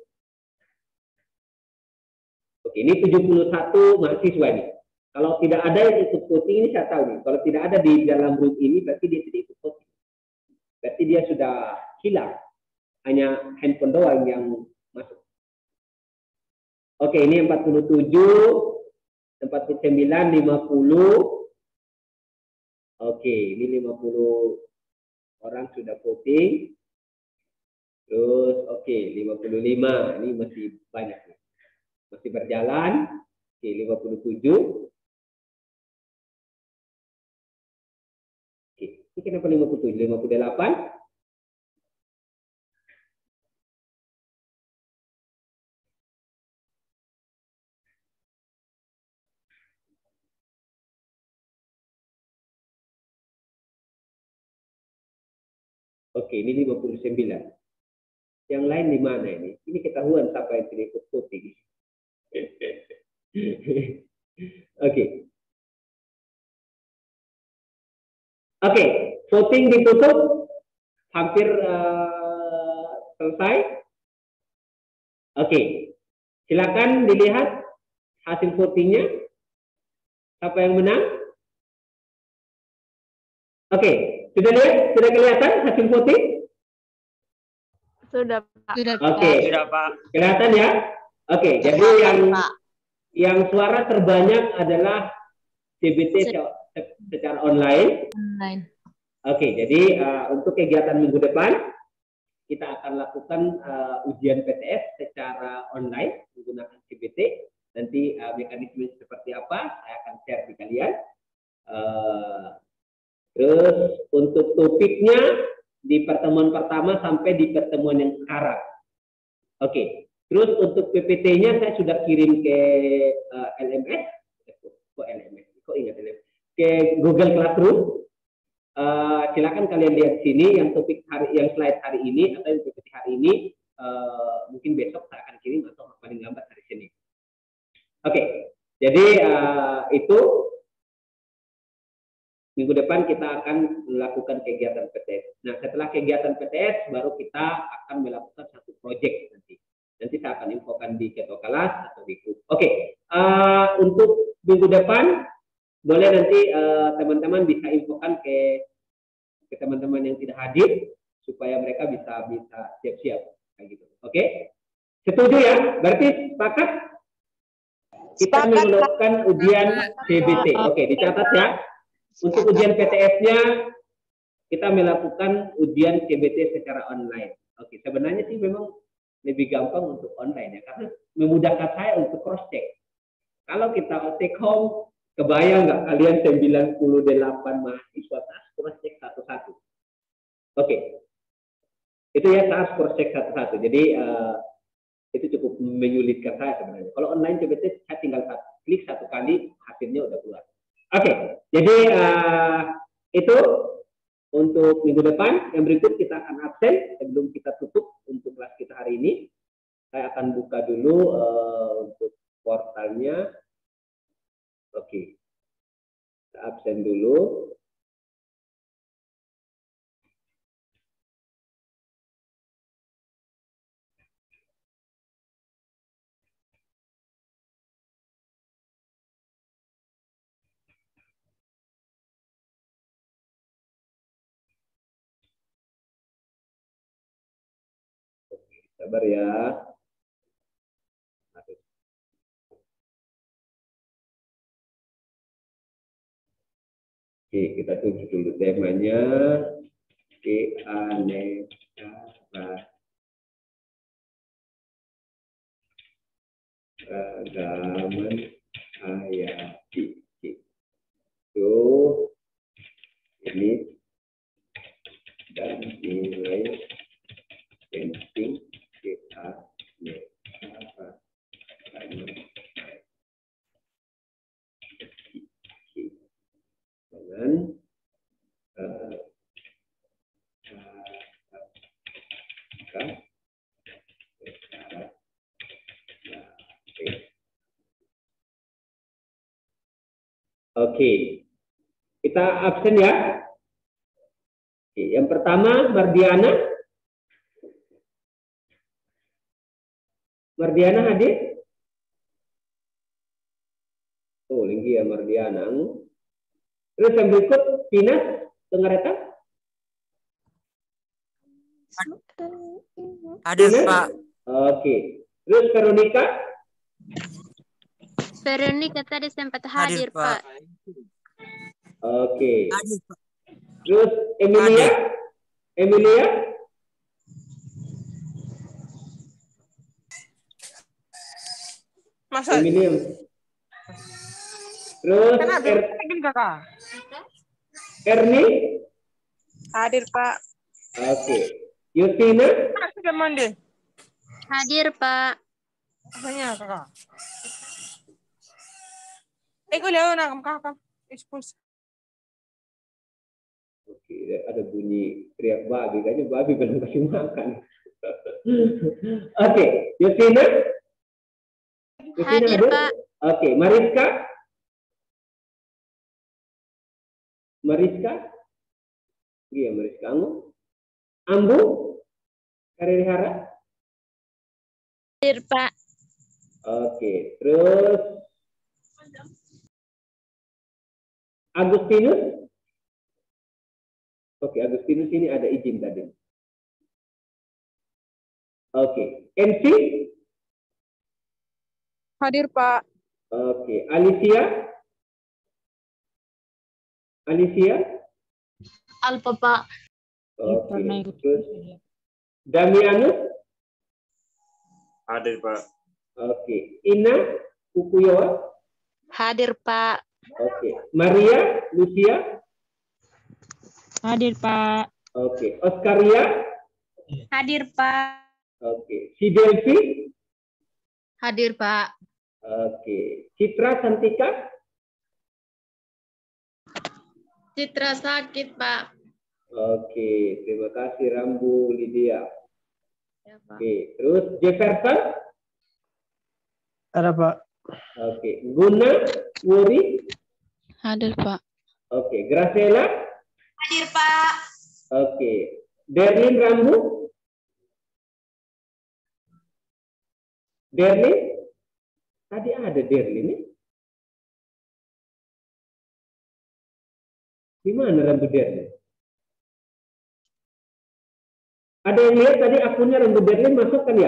Oke, ini tujuh puluh satu mahasiswa nih. Kalau tidak ada yang ikut voting ini saya tahu nih. Kalau tidak ada di dalam room ini berarti dia tidak ikut voting. Berarti dia sudah hilang. Hanya handphone doang yang masuk. Oke, ini empat puluh tujuh, empat puluh sembilan, lima puluh. Oke, ini lima puluh orang sudah voting. Terus oke, lima puluh lima. Ini masih banyak. Masih berjalan. Oke, lima puluh tujuh. Oke, ini kenapa lima puluh tujuh? lima puluh delapan. Oke, ini lima puluh sembilan. Yang lain di mana ini? Ini ketahuan siapa yang tidak ikut voting. Oke. Oke, voting ditutup. Hampir uh, selesai. Oke. Silakan dilihat hasil votingnya. Siapa yang menang? Oke. Sudah lihat? Sudah kelihatan hasil voting? Sudah, Pak. Sudah, Oke. Sudah, Pak. Kelihatan ya? Oke, jadi yang Pak. yang suara terbanyak adalah C B T secara online. Online. Oke, jadi uh, untuk kegiatan minggu depan kita akan lakukan uh, ujian P T S secara online menggunakan C B T. Nanti uh, mekanisme seperti apa saya akan share di kalian. Uh, Terus untuk topiknya di pertemuan pertama sampai di pertemuan yang sekarang. Oke. Terus untuk P P T-nya saya sudah kirim ke uh, L M S. Kok L M S? Kok ingat L M S? Ke Google Classroom. Uh, silakan kalian lihat sini yang topik hari, yang slide hari ini atau yang P P T hari ini. Uh, mungkin besok saya akan kirim atau paling lambat hari Senin. Oke. Jadi uh, itu. Minggu depan kita akan melakukan kegiatan P T S. Nah, setelah kegiatan P T S, baru kita akan melakukan satu proyek nanti. Nanti saya akan infokan di ketua kelas atau di grup. Oke, okay. uh, untuk minggu depan, boleh nanti teman-teman uh, bisa infokan ke ke teman-teman yang tidak hadir, supaya mereka bisa bisa siap-siap. Kayak gitu. Oke, okay? Setuju ya? Berarti sepakat? Kita melakukan ujian C B T. Oke, okay, dicatat ya. Untuk ujian P T S-nya, kita melakukan ujian C B T secara online. Oke, sebenarnya sih memang lebih gampang untuk online ya, karena memudahkan saya untuk cross-check. Kalau kita take home, kebayang nggak kalian sembilan puluh delapan mahasiswa harus cross-check satu-satu. Oke, itu ya saya harus cross-check satu-satu. Jadi, uh, itu cukup menyulitkan saya sebenarnya. Kalau online C B T, saya tinggal satu, klik satu kali, hasilnya udah keluar. Oke, okay, jadi uh, itu untuk minggu depan. Yang berikut kita akan absen sebelum kita tutup untuk kelas kita hari ini. Saya akan buka dulu uh, untuk portalnya. Oke, okay. Kita absen dulu. Sabar ya. Oke, kita tulis dulu temanya. Keanekaragaman hayati. Itu ini dan nilai penting kita dengan uh, Oke, kita absen ya. Oke, yang pertama Mardiana. Mardiana hadir? Oh, linggi ya Mardiana. Terus yang berikut Pinas, dengar eta? Hadir, Tina? Pak. Oke. Terus Veronica? Veronica tadi sempat hadir, Hadir, Pak. Pak. Oke. Hadir, Pak. Terus Emilia? Emilia? Masa? Emilia. Terus Kan ada Er lagi kakak. Erni? Hadir Pak. Oke. Yustina? Sudah mandi. Hadir, Pak. Apanya kakak? Eh, gue lihat nak kakak. Expose. Oke, ada bunyi teriak babi, kayaknya babi belum kasih makan. Oke, Yustina? Yustina Hadir, hadir? Pak. Oke, Mariska? Mariska? Iya, Mariska. Ambu? Ambu? Karirihara? Hadir, Pak. Oke, terus Agustinus? Oke, Agustinus ini ada izin tadi. Oke, M C? Hadir Pak. Oke, Alicia? Alicia? Alfa, Pak. Oke, terus Damianus? Hadir Pak. Oke, Ina? Kukuyoa? Hadir, Pak. Oke, Maria? Lucia? Hadir, Pak. Oke, Oscaria? Hadir, Pak. Oke, si Delvi? Hadir, Pak. Oke, Citra Santika? Citra sakit, Pak. Oke, terima kasih Rambu Lydia. Ya, Pak. Oke, terus Jefferson? Ada, Pak. Oke, Guna? Wuri? Hadir, Pak. Oke, Graciela? Hadir, Pak. Oke, Derlin Rambu? Derlin? Tadi ada Derlin nih. Di mana Rambu Derlin? Ada yang lihat tadi akunnya Rambu Derlin masuk kan ya?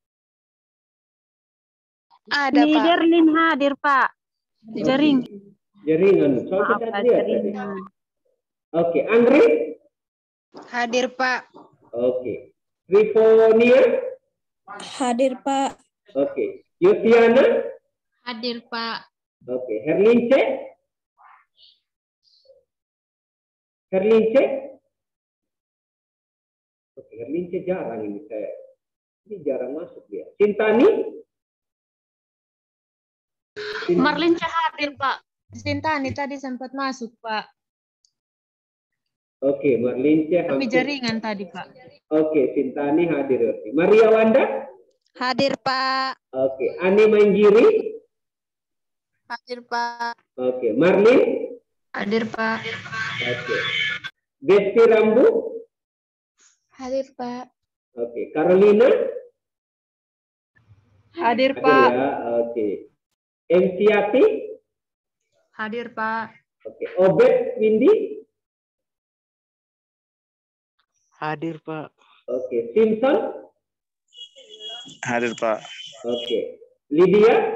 Ada, Pak. Derlin hadir, Pak. Jaring. Jaringan. Soal Maaf, kita Pak, lihat tadi. jaringan. Oke, Andri? Hadir, Pak. Oke. Trifonia? Hadir, Pak. Oke. Yusiana? Hadir, Pak. Oke. Herlince? Herlince? Oke, Herlince jarang ini saya. Ini jarang masuk dia. Sintani? Marlin hadir, Pak. Sintani tadi sempat masuk, Pak. Oke, Marlince Tapi hampir. jaringan tadi, Pak. Oke, Sintani hadir. Maria Wanda? Hadir, Pak. Oke, Ani Manjiri? Hadir, Pak. Oke, Marlin? Hadir, Pak. Oke. Desti Rambu? Hadir, Pak. Oke, Carolina? Hadir, Hadir Pak. ya, oke. M C Ati? Hadir, Pak. Oke, Obed Windy? Hadir Pak. Oke, Simpson? Hadir Pak. Oke, Lydia?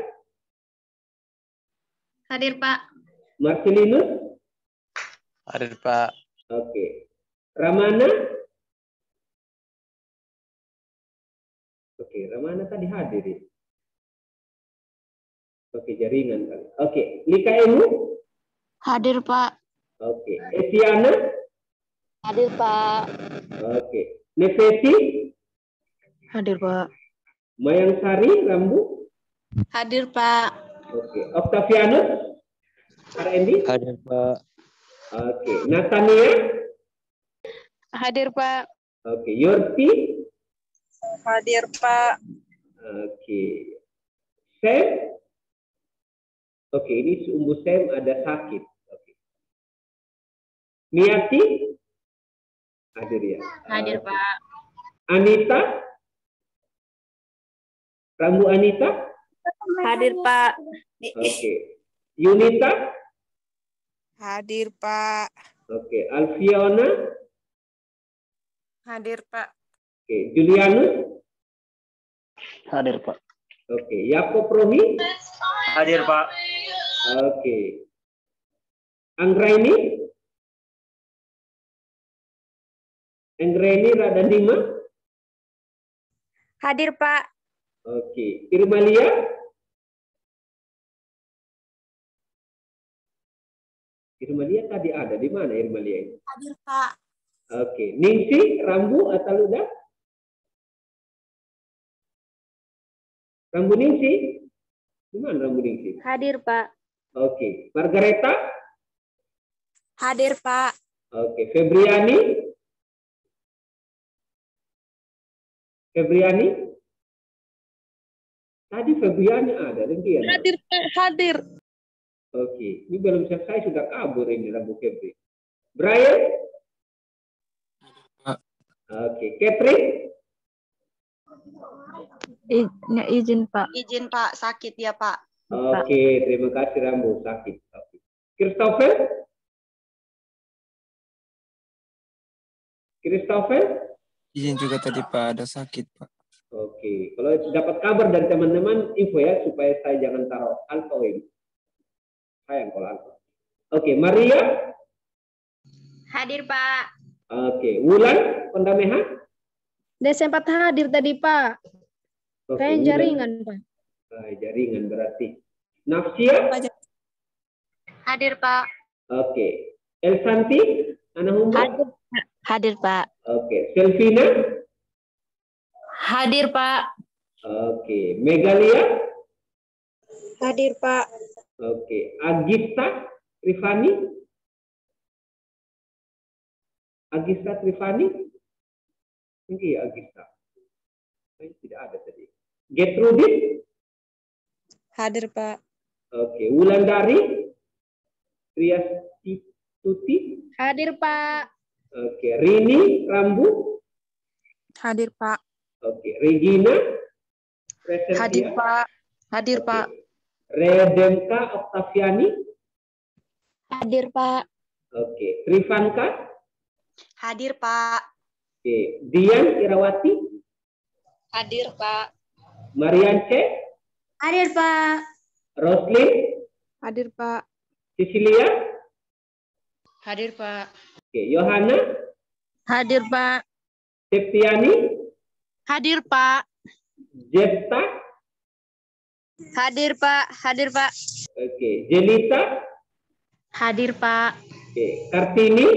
Hadir, Pak. Marcelinus? Hadir Pak. Oke, Ramana? Oke, Ramana tadi hadir ya? Oke, jaringan kali. Oke, Lika Emu? Hadir, Pak. Oke, Esiana? Hadir, Pak. Oke, Nefesi? Hadir, Pak. Mayang Sari, Rambu? Hadir, Pak. Oke, Octavianus? Pak Endi? Hadir Pak. Oke, Natania? Hadir, Pak. Oke, Yorti? Hadir Pak. Oke, Sam? Oke, ini sumbu Sam ada sakit. Oke. Miyati? Hadir ya. Hadir, Pak. Anita? Rambu Anita? Hadir, Pak. Oke. Yunita? Hadir Pak. Oke. Alfiona? Hadir Pak. Oke, Julianus. Hadir, Pak. Oke, Yakob Rohi. Hadir, Pak. Oke. Anggraini. Anggraini Radanima. Hadir, Pak. Oke, Irmalia. Irmalia tadi ada di mana Irmalia ini? Hadir, Pak. Oke, Ningsi, Rambu atau udah? Rambu Ningsi? Di mana Rambu Ningsi? Hadir, Pak. Oke, Margareta? Hadir, Pak. Oke, Febriani? Febriani? Tadi Febriani ada, demikian. Hadir, Pak. Hadir. Oke, ini belum selesai sudah kabur ini Rambu Febri. Brian? Oke, Catherine? I, izin Pak. Izin Pak, sakit ya Pak. Oke, terima kasih Rambu, sakit. Oke. Christopher? Christopher? Izin juga tadi Pak, ada sakit Pak. Oke, kalau dapat kabar dari teman-teman, info ya, supaya saya jangan taruh alfa ini. Sayang kalau alfa. Oke, Maria? Hadir, Pak. Oke, Wulan, Kondameha? Dia sempat hadir tadi, Pak. Oke, Kayak Wulan. jaringan, Pak. Ah, jaringan berarti. Nafsia? Hadir, Pak. Oke. Elsanti? Anak Humba? Hadir, Pak. Hadir, Pak. Oke. Selvina? Hadir, Pak. Oke. Megalia? Hadir, Pak. Oke. Agista Trifani? Agista Trifani? Ini ya Agista. Ini tidak ada tadi. Gertrudis? Hadir, Pak. Oke. Wulandari? Triasti Tuti? Hadir, Pak. Oke. Rini Rambu? Hadir, Pak. Oke. Regina? Presentia? Hadir, Pak. Hadir, Oke. Pak. Redemka Oktaviani? Hadir, Pak. Oke. Trivanka? Hadir Pak. Oke. Dian Irawati? Hadir, Pak. Mariance? Hadir, Pak. Roslin? Hadir, Pak. Cecilia? Hadir, Pak. Oke. Yohana? Hadir, Pak. Septiani? Hadir, Pak. Jepta? Hadir, Pak. Hadir, Pak. Oke. Jelita? Hadir, Pak. Oke. Kartini?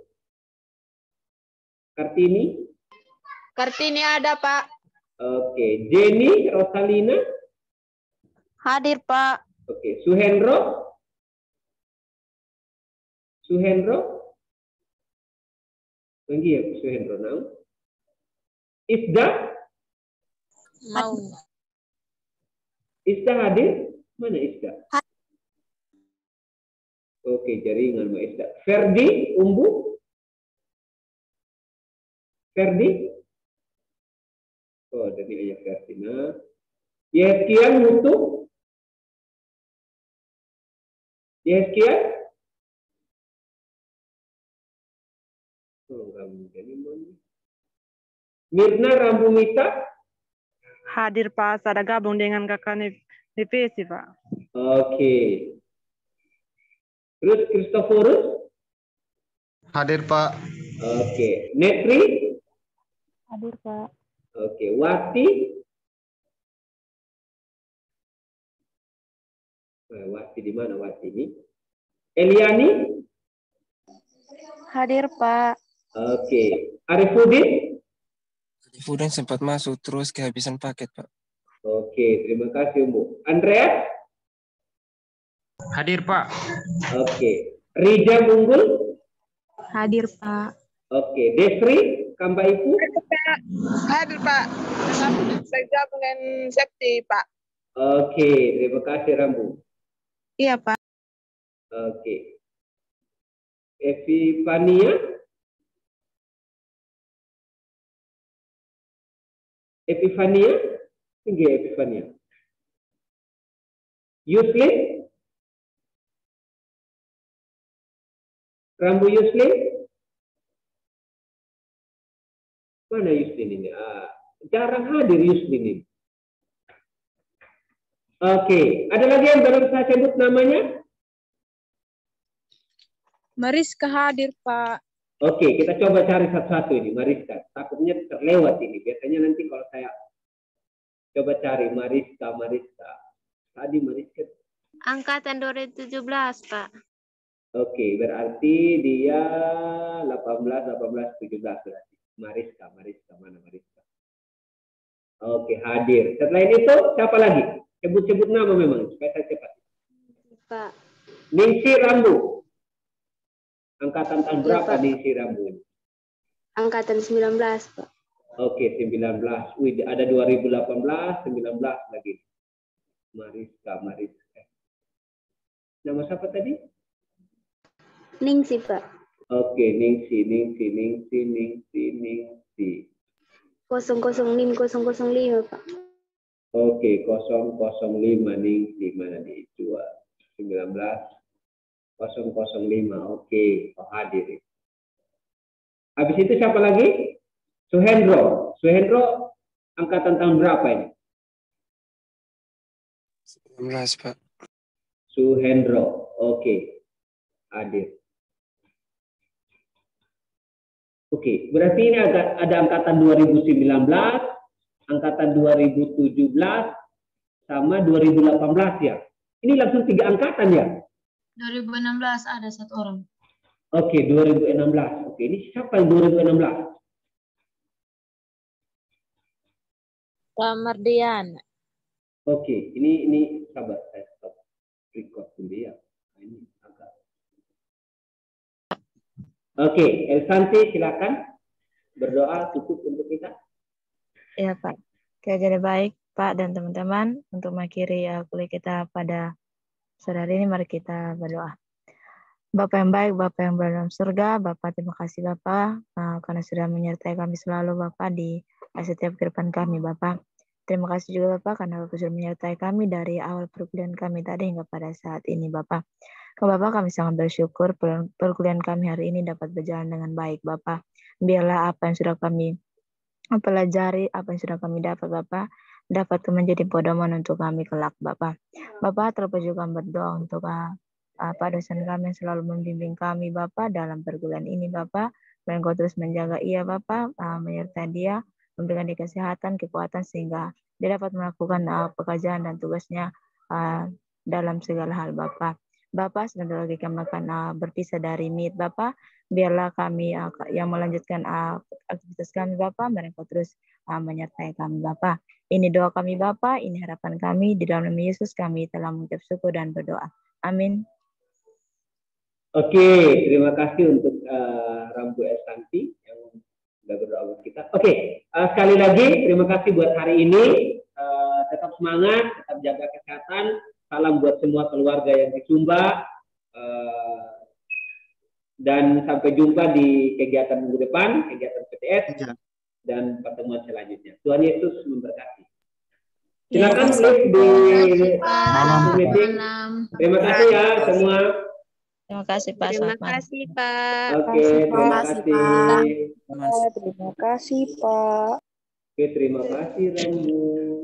Kartini? Kartini ada, Pak. Oke. Jenny Rosalina? Hadir, Pak. Oke. Suhendro? Suhendro? Lagi ya Suhendro now. Isda? Mau. Isda hadir? Mana Isda? Oke, jaringan Mbak Isda. Ferdi, Umbu? Ferdi? Oh, dari ayah Ferdina. Yeskian Mutu? Yeskian? Oh, enggak mungkin ini. Mirna Rambumita? Hadir Pak, saya gabung dengan kakak D P S Pak. Oke. Terus Kristoforus? Hadir Pak. Oke. Netri? Hadir, Pak. Oke. Wati? Nah, Wati di mana Wati ini? Eliani? Hadir, Pak. Oke. Arifudin? Arifudin sempat masuk terus kehabisan paket, Pak. Oke, terima kasih, Bu. Andreas? Hadir, Pak. Oke. Rija Munggul? Hadir, Pak. Oke. Desri? Kambaipu? Hadir, Pak. Saya gabung dengan Septi, Pak. Oke, terima kasih, Rambu. Iya, Pak. Oke. Epifania? Epifania? Tinggi Epifania. Yusli? Rambu Yusli? Mana Yuslin ini? Ah, jarang hadir Yuslin ini. Oke, ada lagi yang baru saya sebut namanya? Mariska hadir, Pak. Oke, kita coba cari satu-satu ini, Mariska. Takutnya terlewat ini. Biasanya nanti kalau saya coba cari Mariska, Mariska. Tadi Mariska. Angkatan dua ribu tujuh belas, Pak. Oke, berarti dia delapan belas, delapan belas, tujuh belas berarti. Mariska, Mariska, mana Mariska? Oke, hadir. Setelah itu, siapa lagi? Sebut-sebut nama memang, supaya saya cepat. Pak. Ningsi Rambu. Angkatan tahun Iya, berapa Pak. Ningsi Rambu? Angkatan sembilan belas, Pak. Oke, sembilan belas. Wih, ada dua ribu delapan belas, sembilan belas lagi. Mariska, Mariska. Nama siapa tadi? Ningsi, Pak. Oke, Ningsi, Ningsi, Ningsi, Ningsi, Ningsi. nol nol lima nol nol lima, Pak. Oke, nol nol lima Ningsi. Mana nih? Dua, sembilan belas, nol nol lima. Oke, oh, hadir. Habis itu siapa lagi? Suhendro. Suhendro, angkatan tahun berapa ini? sembilan belas, Pak. Suhendro. Oke, hadir. Oke, berarti ini ada, ada angkatan dua ribu sembilan belas, angkatan dua ribu tujuh belas, sama dua ribu delapan belas ya. Ini langsung tiga angkatan ya? dua ribu enam belas ada satu orang. Oke, dua ribu enam belas. Oke, ini siapa yang dua ribu enam belas? Pak Mardian. Oke, ini ini sabar, saya stop record dulu ya. Ini agak. Oke, Elsanti silakan berdoa tutup untuk kita. Ya Pak. Oke, jadi baik Pak dan teman-teman untuk mengakhiri uh, kuliah kita pada sore hari ini, mari kita berdoa. Bapak yang baik, Bapak yang berada dalam surga, Bapak terima kasih Bapak uh, karena sudah menyertai kami selalu Bapak di setiap kehidupan kami Bapak. Terima kasih juga Bapak karena Bapak sudah menyertai kami dari awal perkuliahan kami tadi hingga pada saat ini Bapak. Ke Bapak kami sangat bersyukur perkuliahan kami hari ini dapat berjalan dengan baik Bapak. Biarlah apa yang sudah kami pelajari, apa yang sudah kami dapat Bapak, dapat menjadi pedoman untuk kami kelak Bapak. Bapak terlebih juga berdoa untuk uh, Pak dosen kami yang selalu membimbing kami Bapak dalam perkuliahan ini Bapak. Dan Engkau terus menjaga ia Bapak, uh, menyertai dia, memberikan dia kesehatan, kekuatan sehingga dia dapat melakukan uh, pekerjaan dan tugasnya uh, dalam segala hal Bapak. Bapak sebentar lagi kami akan uh, berpisah dari Meet Bapak. Biarlah kami uh, yang melanjutkan uh, aktivitas kami Bapak, mereka terus uh, menyertai kami Bapak. Ini doa kami Bapak, ini harapan kami, di dalam nama Yesus kami telah mengucap syukur dan berdoa. Amin. Oke, terima kasih untuk uh, Rambu Elsanti yang sudah berdoa buat kita. Oke, uh, sekali lagi terima kasih buat hari ini. Uh, tetap semangat, tetap jaga kesehatan. Salam buat semua keluarga yang di Sumba. Uh, dan sampai jumpa di kegiatan minggu depan, kegiatan P T S ya. Dan pertemuan selanjutnya. Tuhan Yesus memberkati. Silakan klik di meeting. Terima kasih ya semua. Terima kasih Pak. Terima kasih Pak. Oke, terima kasih. Terima kasih Pak. Oke, terima kasih Rambu.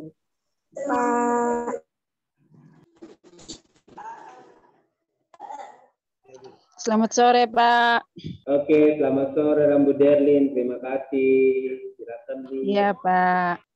Pak. Selamat sore, Pak. Oke, selamat sore Rambu Derlin. Terima kasih. Silakan. Iya, Pak.